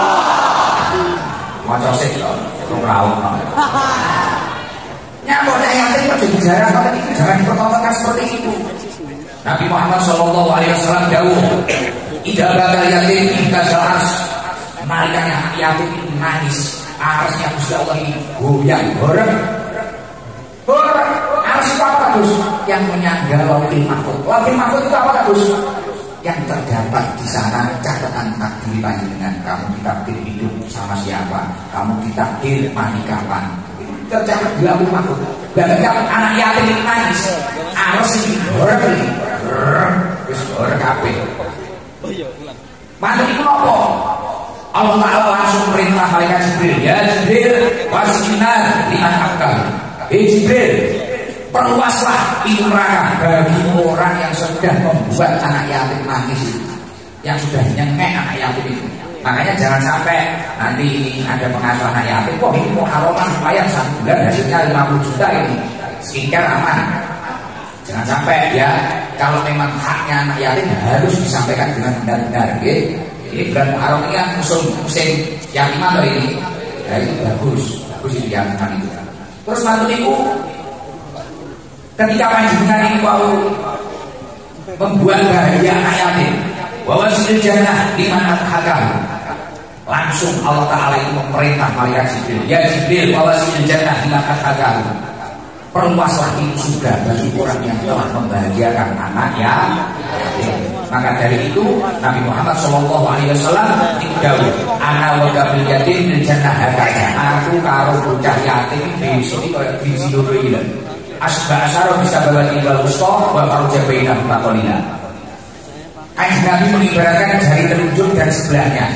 Maca sik to, kok raung. Nyambut yatim kok jadi jarang banget itu, jangan dipertontonkan seperti itu. Nabi Muhammad Shallallahu Alaihi Wasallam dawuh, "Idza bakal yatim ihtajal ars." Nalikanya yatim itu nangis, arsnya Gusti Allah ini goyang, goreng, goreng. Ars itu apa Gus? Yang menyangga Lauhul Mahfuz. Lauhul Mahfuz itu apa Gus? Yang terdapat di sana catatan takdir panjenengan. Kamu ditakdir hidup sama siapa? Kamu ditakdir mati kapan? Tercatat di Lauhul Mahfuz. Dan kalau anak yatim itu nangis, ars ini goreng, goreng, terus goreng kabeh. Mantu itu apa? Allah Ta'ala langsung perintah malaikat Jibril, ya Jibril wasinar liman akal. Hei Jibril, perluaslah pintu neraka bagi orang yang sudah membuat anak yatim nangis, yang sudah nyengek anak yatim itu. Makanya jangan sampai nanti ini ada pengasuh anak yatim, kok ini mau haroman bayar satu bulan hasilnya lima puluh juta ini, skincare aman. Jangan sampai ya, kalau memang haknya anak yatim harus disampaikan dengan benar-benar, gitu. Ini bulan Muharram ini kan musim musim yatiman loh ini, ya itu bagus, bagus itu yatiman itu. Terus mantu ibu, ketika panjenengan ini mau membuat bahagia anak yatim, bahwa sini jannah liman athakam, langsung Allah Taala itu memerintah malaikat Jibril, ya Jibril bahwa sini jannah liman athakam, perluaslah itu surga bagi orang yang telah membahagiakan anak yatim. Maka dari itu Nabi Muhammad Shallallahu Alaihi Wasallam dikdawuh, ana wa qabil yatim fil jannah hakaya. Aku karo bocah yatim di sini kaya di sini lho iki lho. Asba asaro bisa bawa tinggal usta wa farja baina maqalina. Kanjeng Nabi mengibaratkan jari telunjuk dan sebelahnya.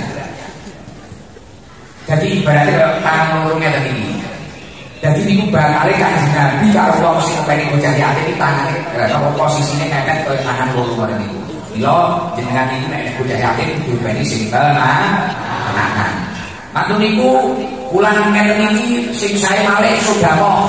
Jadi ibaratnya tangan lorongnya tadi ini. Jadi ini bakal kanjeng Nabi karo wong sing kepengin bocah yatim iki tangane kalau posisine mepet kaya tangan loro niku. Mila jenengan iki nek bocah yatim diopeni sing tenan. Matur niku kula ngeten iki sing sae malih sedekah.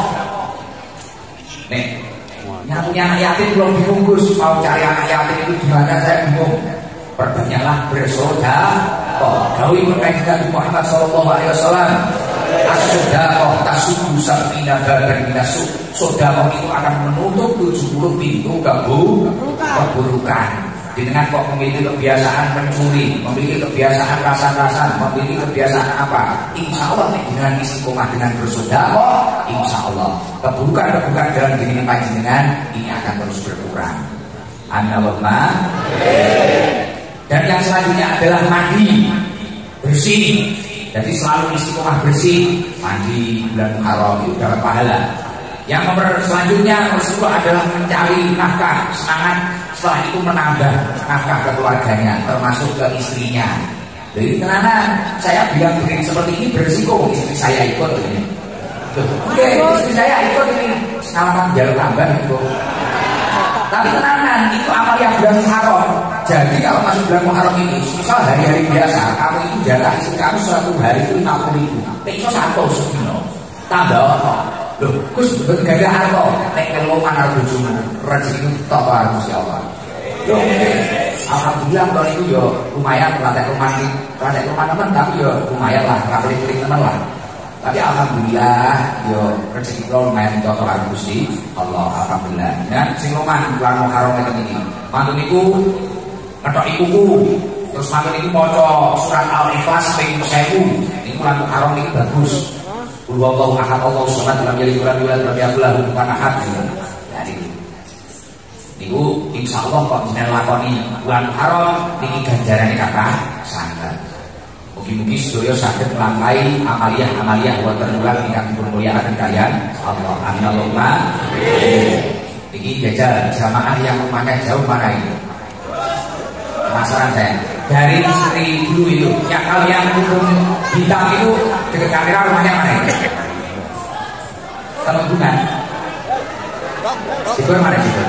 Nek nyatunya anak yatim belum bingung Gus, mau cari anak yatim itu gimana saya bingung. Perbanyaklah bersedekah. Dawuh Nabi Muhammad sallallahu alaihi wasallam, as-sedekah tasudu sabina badan minasuk. Sedekah itu akan menutup tujuh puluh pintu keburukan. Dengan kok memiliki kebiasaan mencuri, memiliki kebiasaan rasa-rasa, memiliki kebiasaan apa? Insya Allah dengan istiqomah dengan bersedekah, insya Allah keburukan-keburukan dalam diri panjenengan ini akan terus berkurang. Allahumma. Dan yang selanjutnya adalah mandi bersih. Jadi selalu istiqomah bersih, mandi bulan Muharram itu dapat pahala. Yang nomor selanjutnya Rasulullah adalah mencari nafkah, semangat setelah itu menambah nafkah ke keluarganya, termasuk ke istrinya. Jadi karena saya bilang begini seperti ini berisiko istri saya ikut ini. Oke, istri saya ikut ini pengalaman jalur tambah itu. Tapi tenanan itu amal yang bulan Muharram. Jadi kalau masuk bulan Muharram ini, misal hari-hari biasa, kamu itu jarak istri kamu suatu hari itu lima puluh ribu. Itu satu sebino. Tambah apa? Loh, Gus gak ada harta. Nek kalau mana bojomu rezeki tok wae Gusti Allah. Loh, alhamdulillah kalau itu yo lumayan lantai rumah ini, lantai rumah teman tapi yo lumayan lah, rapeli-peli teman lah. Tapi alhamdulillah yo rezeki kula lumayan tok wae Gusti Allah, alhamdulillah. Ya, sing lumayan bulan Muharram iki. Mantu niku ngetok ikuku. Terus mantu niku maca surat Al-Ikhlas ping seribu. Niku bulan Muharram iki bagus. Wallahu ahad Allahu samad lam yalid walam yulad walam yakul lahu kufuwan ahad. Jadi niku insyaallah kok jenengan lakoni bulan Muharram niki ganjarane kathah sanget. Mugi-mugi sedaya saged nglampahi amaliyah-amaliyah wonten bulan ingkang dipunmulyakaken kaliyan Allah. Amin Allahumma. Niki jajal jamaah yang rumahnya jauh mana itu? Penasaran saya. Dari istri dulu itu yang kalian hukum hitam itu dekat kamera rumahnya mana itu? Temenggungan. Itu mana itu?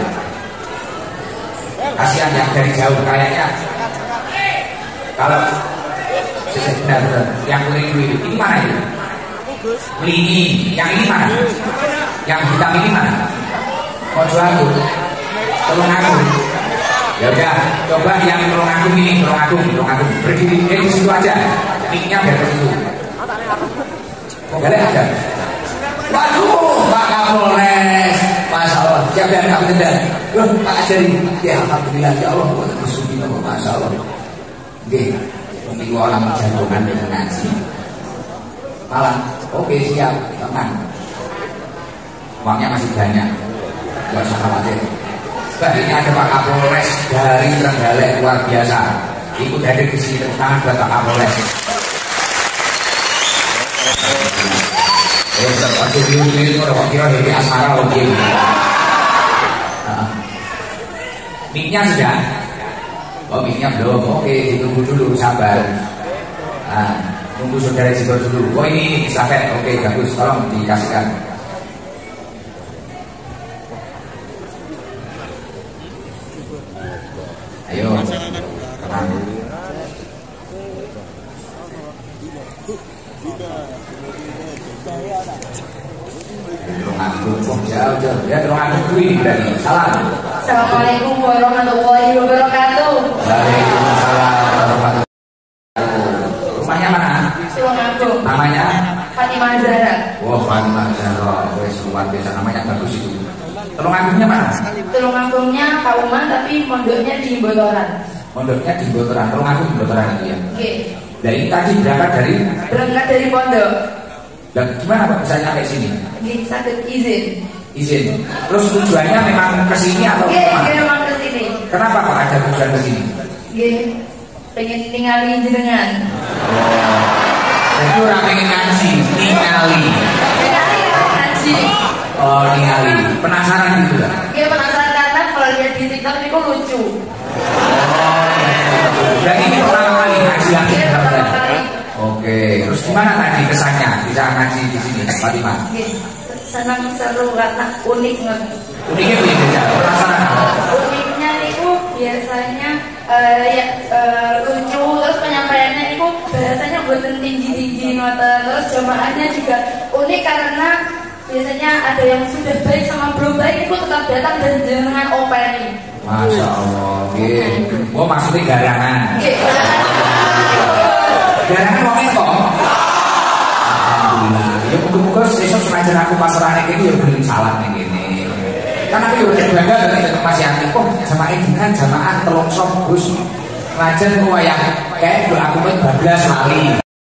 Kasihan yang dari jauh kayaknya. Kalau benar-benar yang kuning dulu itu ini mana itu? Ini yang ini mana? Yang hitam ini mana? Mau jual aku? Tolong aku. Ya udah, coba yang tolong aku ini, tolong aku, tolong aku berdiri eh, di situ aja. Mic-nya biar ke situ. Boleh aja. Waduh, Pak Kapolres, Masya Allah, siapa yang kamu tendang? Loh, Pak Ajari, ya Alhamdulillah, ya Allah, bersyukur, Masya Allah. Oke, minggu orang jagoan dengan ngaji. Malah, oke siap, tenang. Uangnya masih banyak, gak usah khawatir. Bah, ini ada Pak Kapolres dari Trenggalek luar biasa. Ikut hadir di sini, tepuk tangan buat Pak Kapolres. Eh, waktu dulu udah kok kira dari asmara loh dia. Mic-nya sudah? Oh, mic-nya belum. Oke, ditunggu dulu, sabar. Nah, tunggu saudara Jigo dulu. Oh, ini estafet. Oke, bagus. Tolong dikasihkan. Ayo, tenang. Jauh, jauh. Ya, terong aku ini berarti. Salam. Assalamualaikum warahmatullahi wabarakatuh. Waalaikumsalam warahmatullahi wabarakatuh. Rumahnya mana? Tulungagung. Namanya? Fatimah Zahra. Wah, Fatimah Zahra. Wes luar biasa, namanya bagus itu. Tulungagungnya mana? Tulungagungnya Kauman tapi mondoknya di Botoran. Mondoknya di Botoran. Tulungagung di Botoran itu ya. Oke. Nah, ini tadi berangkat dari? Berangkat dari pondok. Dan gimana Pak bisa nyampe sini? Oke, sakit izin. Izin. Terus tujuannya memang ke sini atau Oke, kemana? oke, memang ke sini. Kenapa Pak ada tujuan ke sini? Oke, pengen tinggalin jenengan. Jadi orang pengen ngaji, ningali. Tinggalin ngaji. Oh, ningali. Penasaran gitu lah. Oke, penasaran karena kalau lihat di TikTok itu lucu. Oh, dan ini pertama kali ngaji lagi. Oke, pertama kali. Oke, terus gimana tadi kesannya bisa ngaji di sini, Fatimah? Oke, senang seru karena unik banget. Uniknya punya beda, penasaran? Uniknya itu biasanya uh, ya, uh, lucu, terus penyampaiannya itu bahasanya buatan tinggi-tinggi nota, terus jamaahnya juga unik karena biasanya ada yang sudah baik sama belum baik itu tetap datang dan dengan openi. Masya Allah, gitu. Oh maksudnya garangan. Garangan wong itu. Alhamdulillah. Ya muga-muga sesuk senajan aku pasrane iki ya beli salat ning kene. Kan aku yo bangga dengan Mas Yanti kok jamaah dengan jamaah telung sok Gus. Ngajen kok wayah kayak do aku wis bablas lali.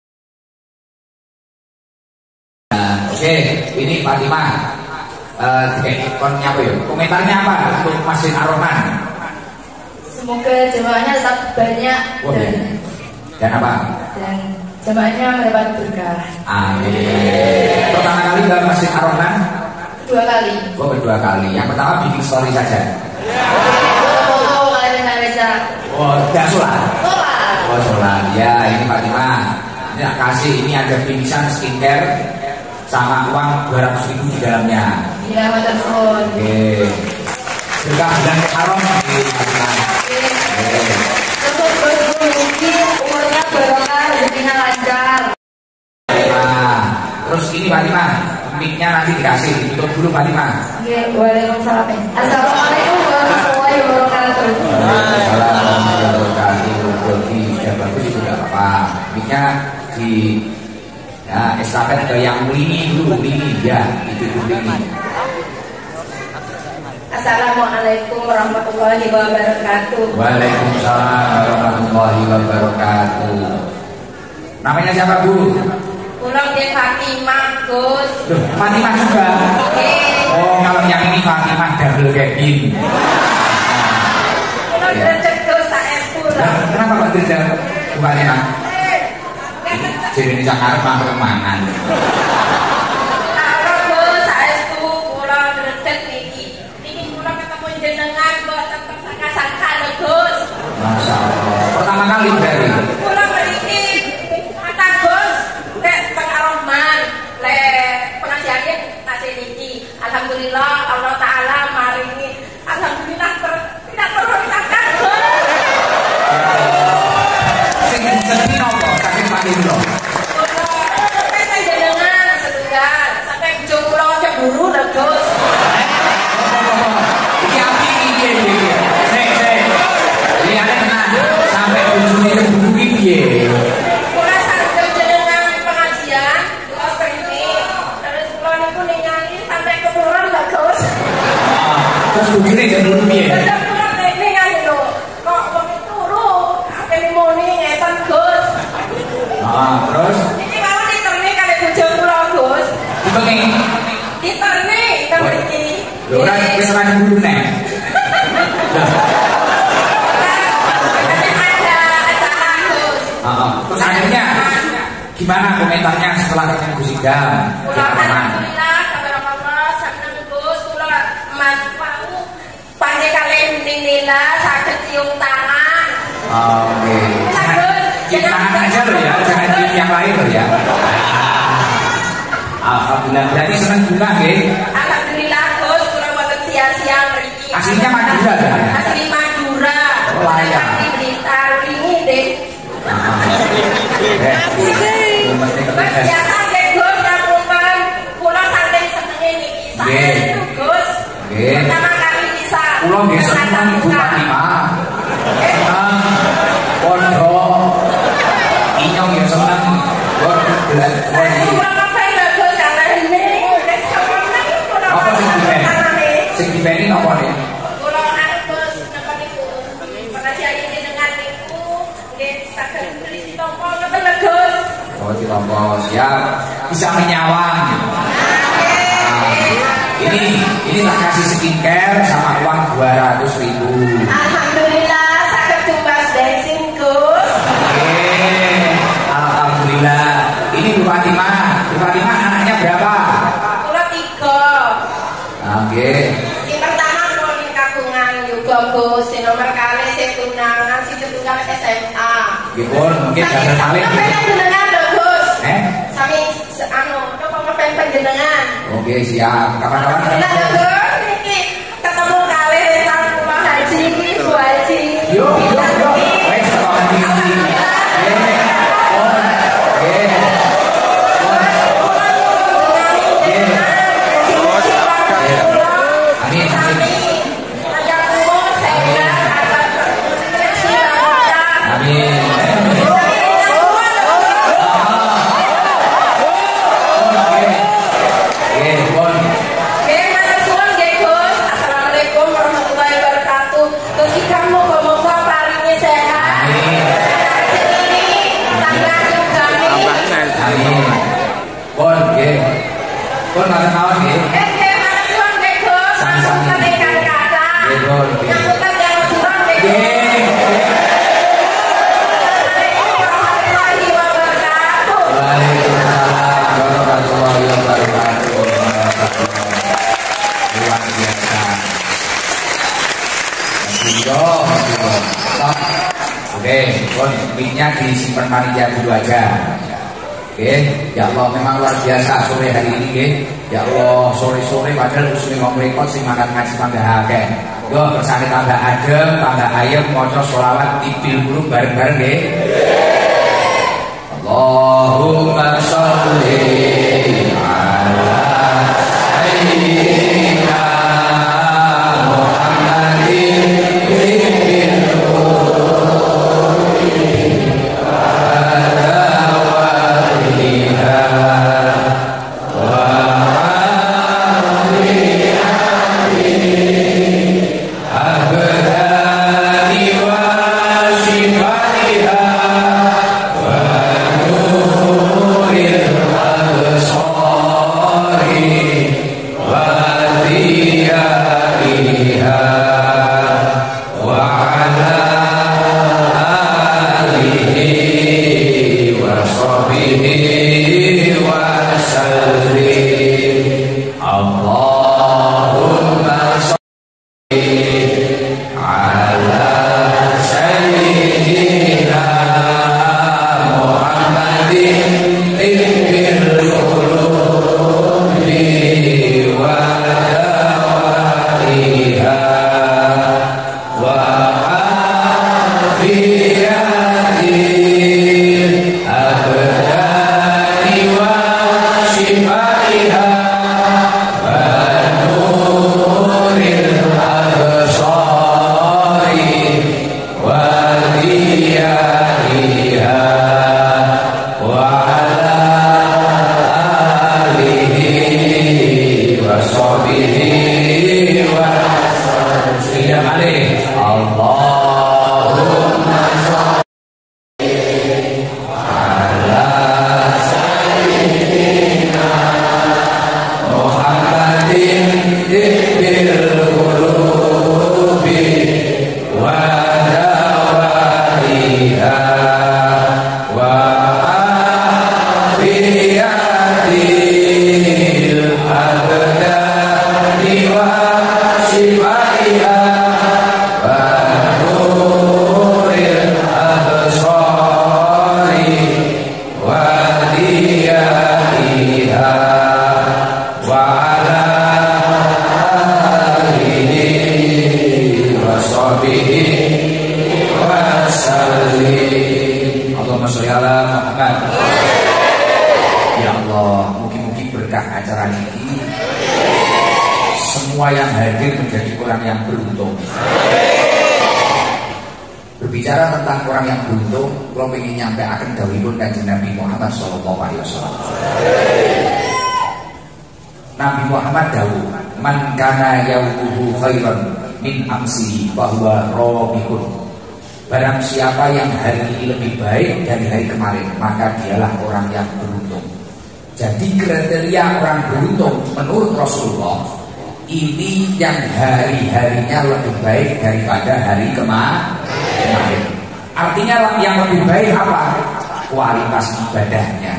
Nah, oke, ini Fatimah. Eh, uh, kon nyapa ya? Komentarnya apa untuk Masjid Ar-Rahman? Semoga jamaahnya tetap banyak oh, dan ya. Dan apa? Dan jamaahnya mendapat berkah. Amin. Pertama kali ke Masjid Ar-Rahman? Dua kali. Oh, kedua kali. Yang pertama bikin story saja. Foto kalian nggak bisa. Oh, tidak sholat. Sholat. Oh, sholat. Ya, ini Fatimah. Ini kasih. Ini ada pingsan skincare sama uang dua ratus ribu di dalamnya. Iya, matur suwun. Oke. Juga bulan haram di Fatimah. Oke. Terus berbuki umurnya barokah, rezekinya lancar. Nah, terus ini Fatimah, mic-nya nanti dikasih, tutup dulu Fatimah. Oke, waalaikumsalam. Assalamualaikum warahmatullahi wabarakatuh. Waalaikumsalam warahmatullahi wabarakatuh. Jadi sudah bagus itu nggak apa-apa. Mic-nya di ya estafet ke yang ini dulu, ini ya, itu dulu ini. Assalamualaikum warahmatullahi wabarakatuh. Waalaikumsalam warahmatullahi wabarakatuh. Namanya siapa Bu? Pulang dia Fatimah, Gus. Loh, Fatimah juga. Oke. Oh, kalau yang ini Fatimah double cabin. Pulang derajat Gus saya pulang. Kenapa kok tidak Bu Fatimah? Jadi ini cakar mantuk mangan. Apa Gus saya pulang derajat niki. Niki pulang ketemu jenengan kok tetep sangka-sangka lho Gus. Masya Allah. Pertama kali berarti. Pulang mriki. Kata Gus, nek Bang Ar-Rahman, le pengajiannya kasih niki. Alhamdulillah Allah Taala maringi. Alhamdulillah ter tidak perlu dikatakan Gus. Sing sedih nopo? Sakit mati dulu. Sampai jenengan setunggal sampai ujung pulau cemburu lho Gus. Iki api iki iki. Sik sik. Ah, terus? Ini mau diterne kali bojo kula, Gus. Dipengi. Diterne ta mriki. Lho ora wis ora dulu nek. Ada acara, Gus. Heeh. Terus akhirnya gimana komentarnya setelah ketemu Gus Idam? Kula alhamdulillah kabar apa seneng Gus, kula mas mau panggil kalian nila saged cium tangan. Oke. Cium tangan aja loh ya, jangan cium yang lain loh ya. Alhamdulillah, berarti seneng juga nggih. Alhamdulillah Gus, kula boten sia-sia mriki. Aslinya Madura ya? Asli Madura. Oh, layak. Di Blitar ini deh. Eh, mesti Mas ketegas. biasa nggih Gus, sampeyan kula saking senenge niki. Nggih. Gus. Nggih. Pertama kali bisa. Kula nggih seneng Ibu Fatimah. Seneng pondok. Inyong ya seneng. Kok gelat kok iki. Apa sing dipeni? Sing dipeni napa nih? Kula anu Gus, napa niku? Penasihat jenengan niku nggih saged beli tompo ngoten lho Gus. Oh, ditompo siap. Bisa menyawang. Ini ini tak kasih skincare sama uang dua ratus ribu. Alhamdulillah saged tumbas bensin Gus. Oke, alhamdulillah. Ini Bu Fatimah. Bu Fatimah anaknya berapa? Kula tiga. Oke. Yang pertama kula ning kagungan juga Gus, sing nomor kali sing tunangan sing setunggal S M A. Gipun mungkin gambar malih. Panjenengan lho Gus. Eh? Sami anu, coba ngepen panjenengan. Oke, siap. Kapan-kapan Alhamdulillah lho Gus, niki ketemu kali tentang Pak Haji, Bu Haji. Yo, yo, yo. Wes kok iki. Eh. Oh. Eh. Amin. Amin. Pun nggih. Pun matur nuwun nggih. Waalaikumsalam warahmatullahi wabarakatuh. Luar biasa. Oke, pun mic-nya disimpan panitia dulu aja. Oke, ya Allah memang luar biasa sore hari ini, nggih. Ya Allah, sore-sore padahal usune wong rekod sing makan ngaji tambah akeh. Yo kersane tambah adem, tambah ayem maca selawat tibil guru bareng-bareng nggih. Allahumma sholli ala sayyidina Muhammadin Abdani wa shifaiha salam Muhammad. Ya Allah, mungkin-mungkin berkah acara ini semua yang hadir menjadi orang yang beruntung. Berbicara tentang orang yang beruntung, kalau ingin nyampe akan dawuhipun Kanjeng Nabi Muhammad Shallallahu Alaihi Wasallam. Nabi Muhammad dawuh, man kana yaumuhu khairan min amsihi fahuwa rabihun. Barang siapa yang hari ini lebih baik dari hari kemarin, maka dialah orang yang beruntung. Jadi kriteria orang beruntung menurut Rasulullah ini yang hari-harinya lebih baik daripada hari kemarin. Artinya yang lebih baik apa? Kualitas ibadahnya,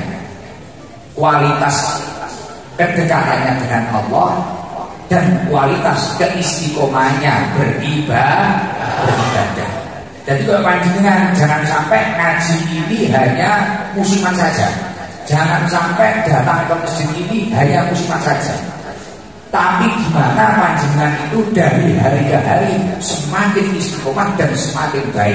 kualitas kedekatannya dengan Allah, dan kualitas keistiqomahnya beribadah. beribadah. Jadi kalau panjenengan jangan sampai ngaji ini hanya musiman saja, jangan sampai datang ke masjid ini hanya musiman saja. Tapi gimana panjenengan itu dari hari ke hari semakin istiqomah dan semakin baik.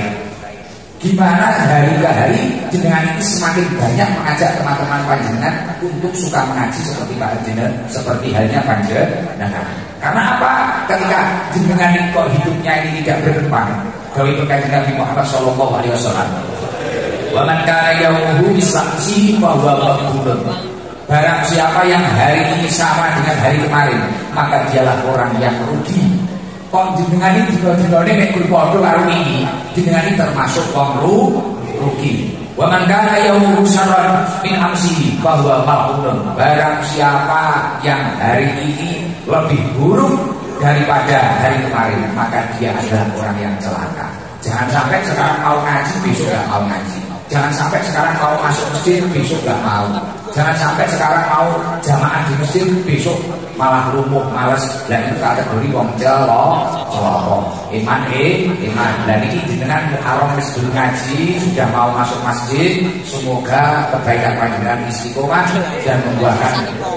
Gimana hari ke hari jenengan ini semakin banyak mengajak teman-teman panjenengan untuk suka mengaji seperti Pak Jenengan, seperti halnya panjenengan. Karena apa? Ketika jenengan ini kok hidupnya ini tidak berkembang, dari Kanjeng Nabi Muhammad Shallallahu Alaihi Wasallam. Wa man kana yaumuhu islamsi fa huwa maqbulun. Barang siapa yang hari ini sama dengan hari kemarin, maka dialah orang yang rugi. Kok jenengan ini dino-dinone nek kuwi padha karo ini, jenengan ini termasuk wong rugi. Wa man kana yaumuhu syarran min amsihi fa huwa mal'unun. Barang siapa yang hari ini lebih buruk daripada hari kemarin, maka dia adalah orang yang celaka. Jangan sampai sekarang mau ngaji, besok gak mau ngaji. Jangan sampai sekarang mau masuk masjid, besok gak mau. Jangan sampai sekarang mau jamaah di masjid, besok malah lumpuh, males. Dan itu kategori wong celaka. Iman eh, iman. Dan ini jenengan Muharram wis dulu ngaji, sudah mau masuk masjid. Semoga kebaikan panjenengan istiqomah dan membuahkan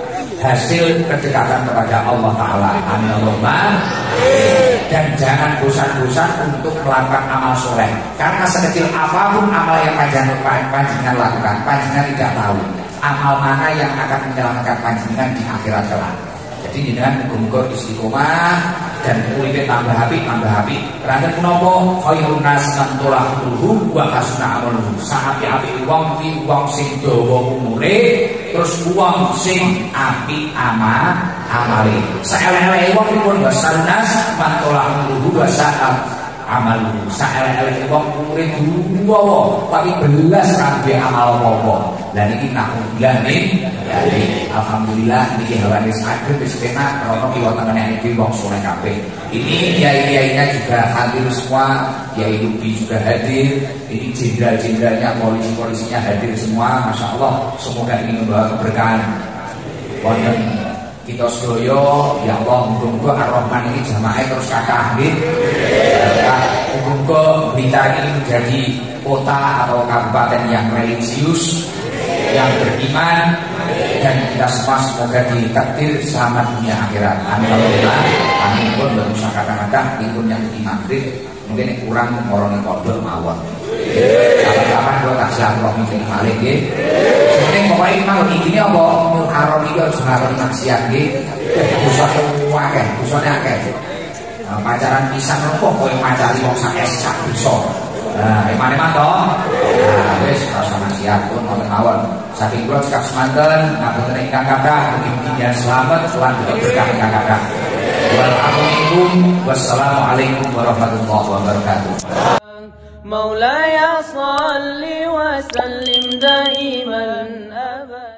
hasil kedekatan kepada Allah Ta'ala. Amin Allahumma. Dan jangan bosan-bosan untuk melakukan amal soleh. Karena sekecil apapun amal yang panjenengan lakukan, panjenengan tidak tahu amal mana yang akan menyelamatkan panjenengan di akhirat kelak. Jadi dengan muga-muga istiqomah dan urip tambah apik, tambah apik. Ranten menapa khairun nas mantulahum wa hasuna amaluhum. Sapi-apik wong ki wong sing dawa umure, terus wong sing apik amal amale. Saelek-eleke wong pun wasarunas mantulahum wa sa'am amaluhum. Saelek-eleke wong umure duwa tapi belas kabeh amal apa. Lah niki naudzubillah min dzalik. Alhamdulillah niki hawane saged wis penak rono kiwa tengene iki wong saleh kabeh. Ini kiai-kiainya juga hadir semua, Kiai Lubi juga hadir, ini jenderal-jenderalnya, polisi-polisinya hadir semua. Masya Allah, semoga ini membawa keberkahan. Wonten kita sedaya, ya Allah, muga-muga Ar-Rahman ini jamaah terus kakak nggih. Muga-muga Blitar ini menjadi kota atau kabupaten yang religius, yang beriman, dan kita semua semoga ditakdir selamat dunia akhirat. Amin Allahumma. Amin pun baru usah kata-kata pun yang di maghrib mungkin kurang moroni kodok mawon. Kapan-kapan kalau tak siap roh mungkin malih nggih. Sebenarnya pokoknya mau ini apa Muharram iki aja ngarani maksiat nggih. Dosa akeh, dosane akeh. Pacaran pisan opo kowe macari wong sak es sak dosa. Nah, iman-iman toh. Nah, wis rasa maksiat pun wonten mawon. Saking kula cekap semanten, ngapunten ingkang kathah, mugi-mugi selamat lan berkah ingkang kathah. Wassalamualaikum warahmatullahi wabarakatuh. مولاي صل وسلم دائما أبدا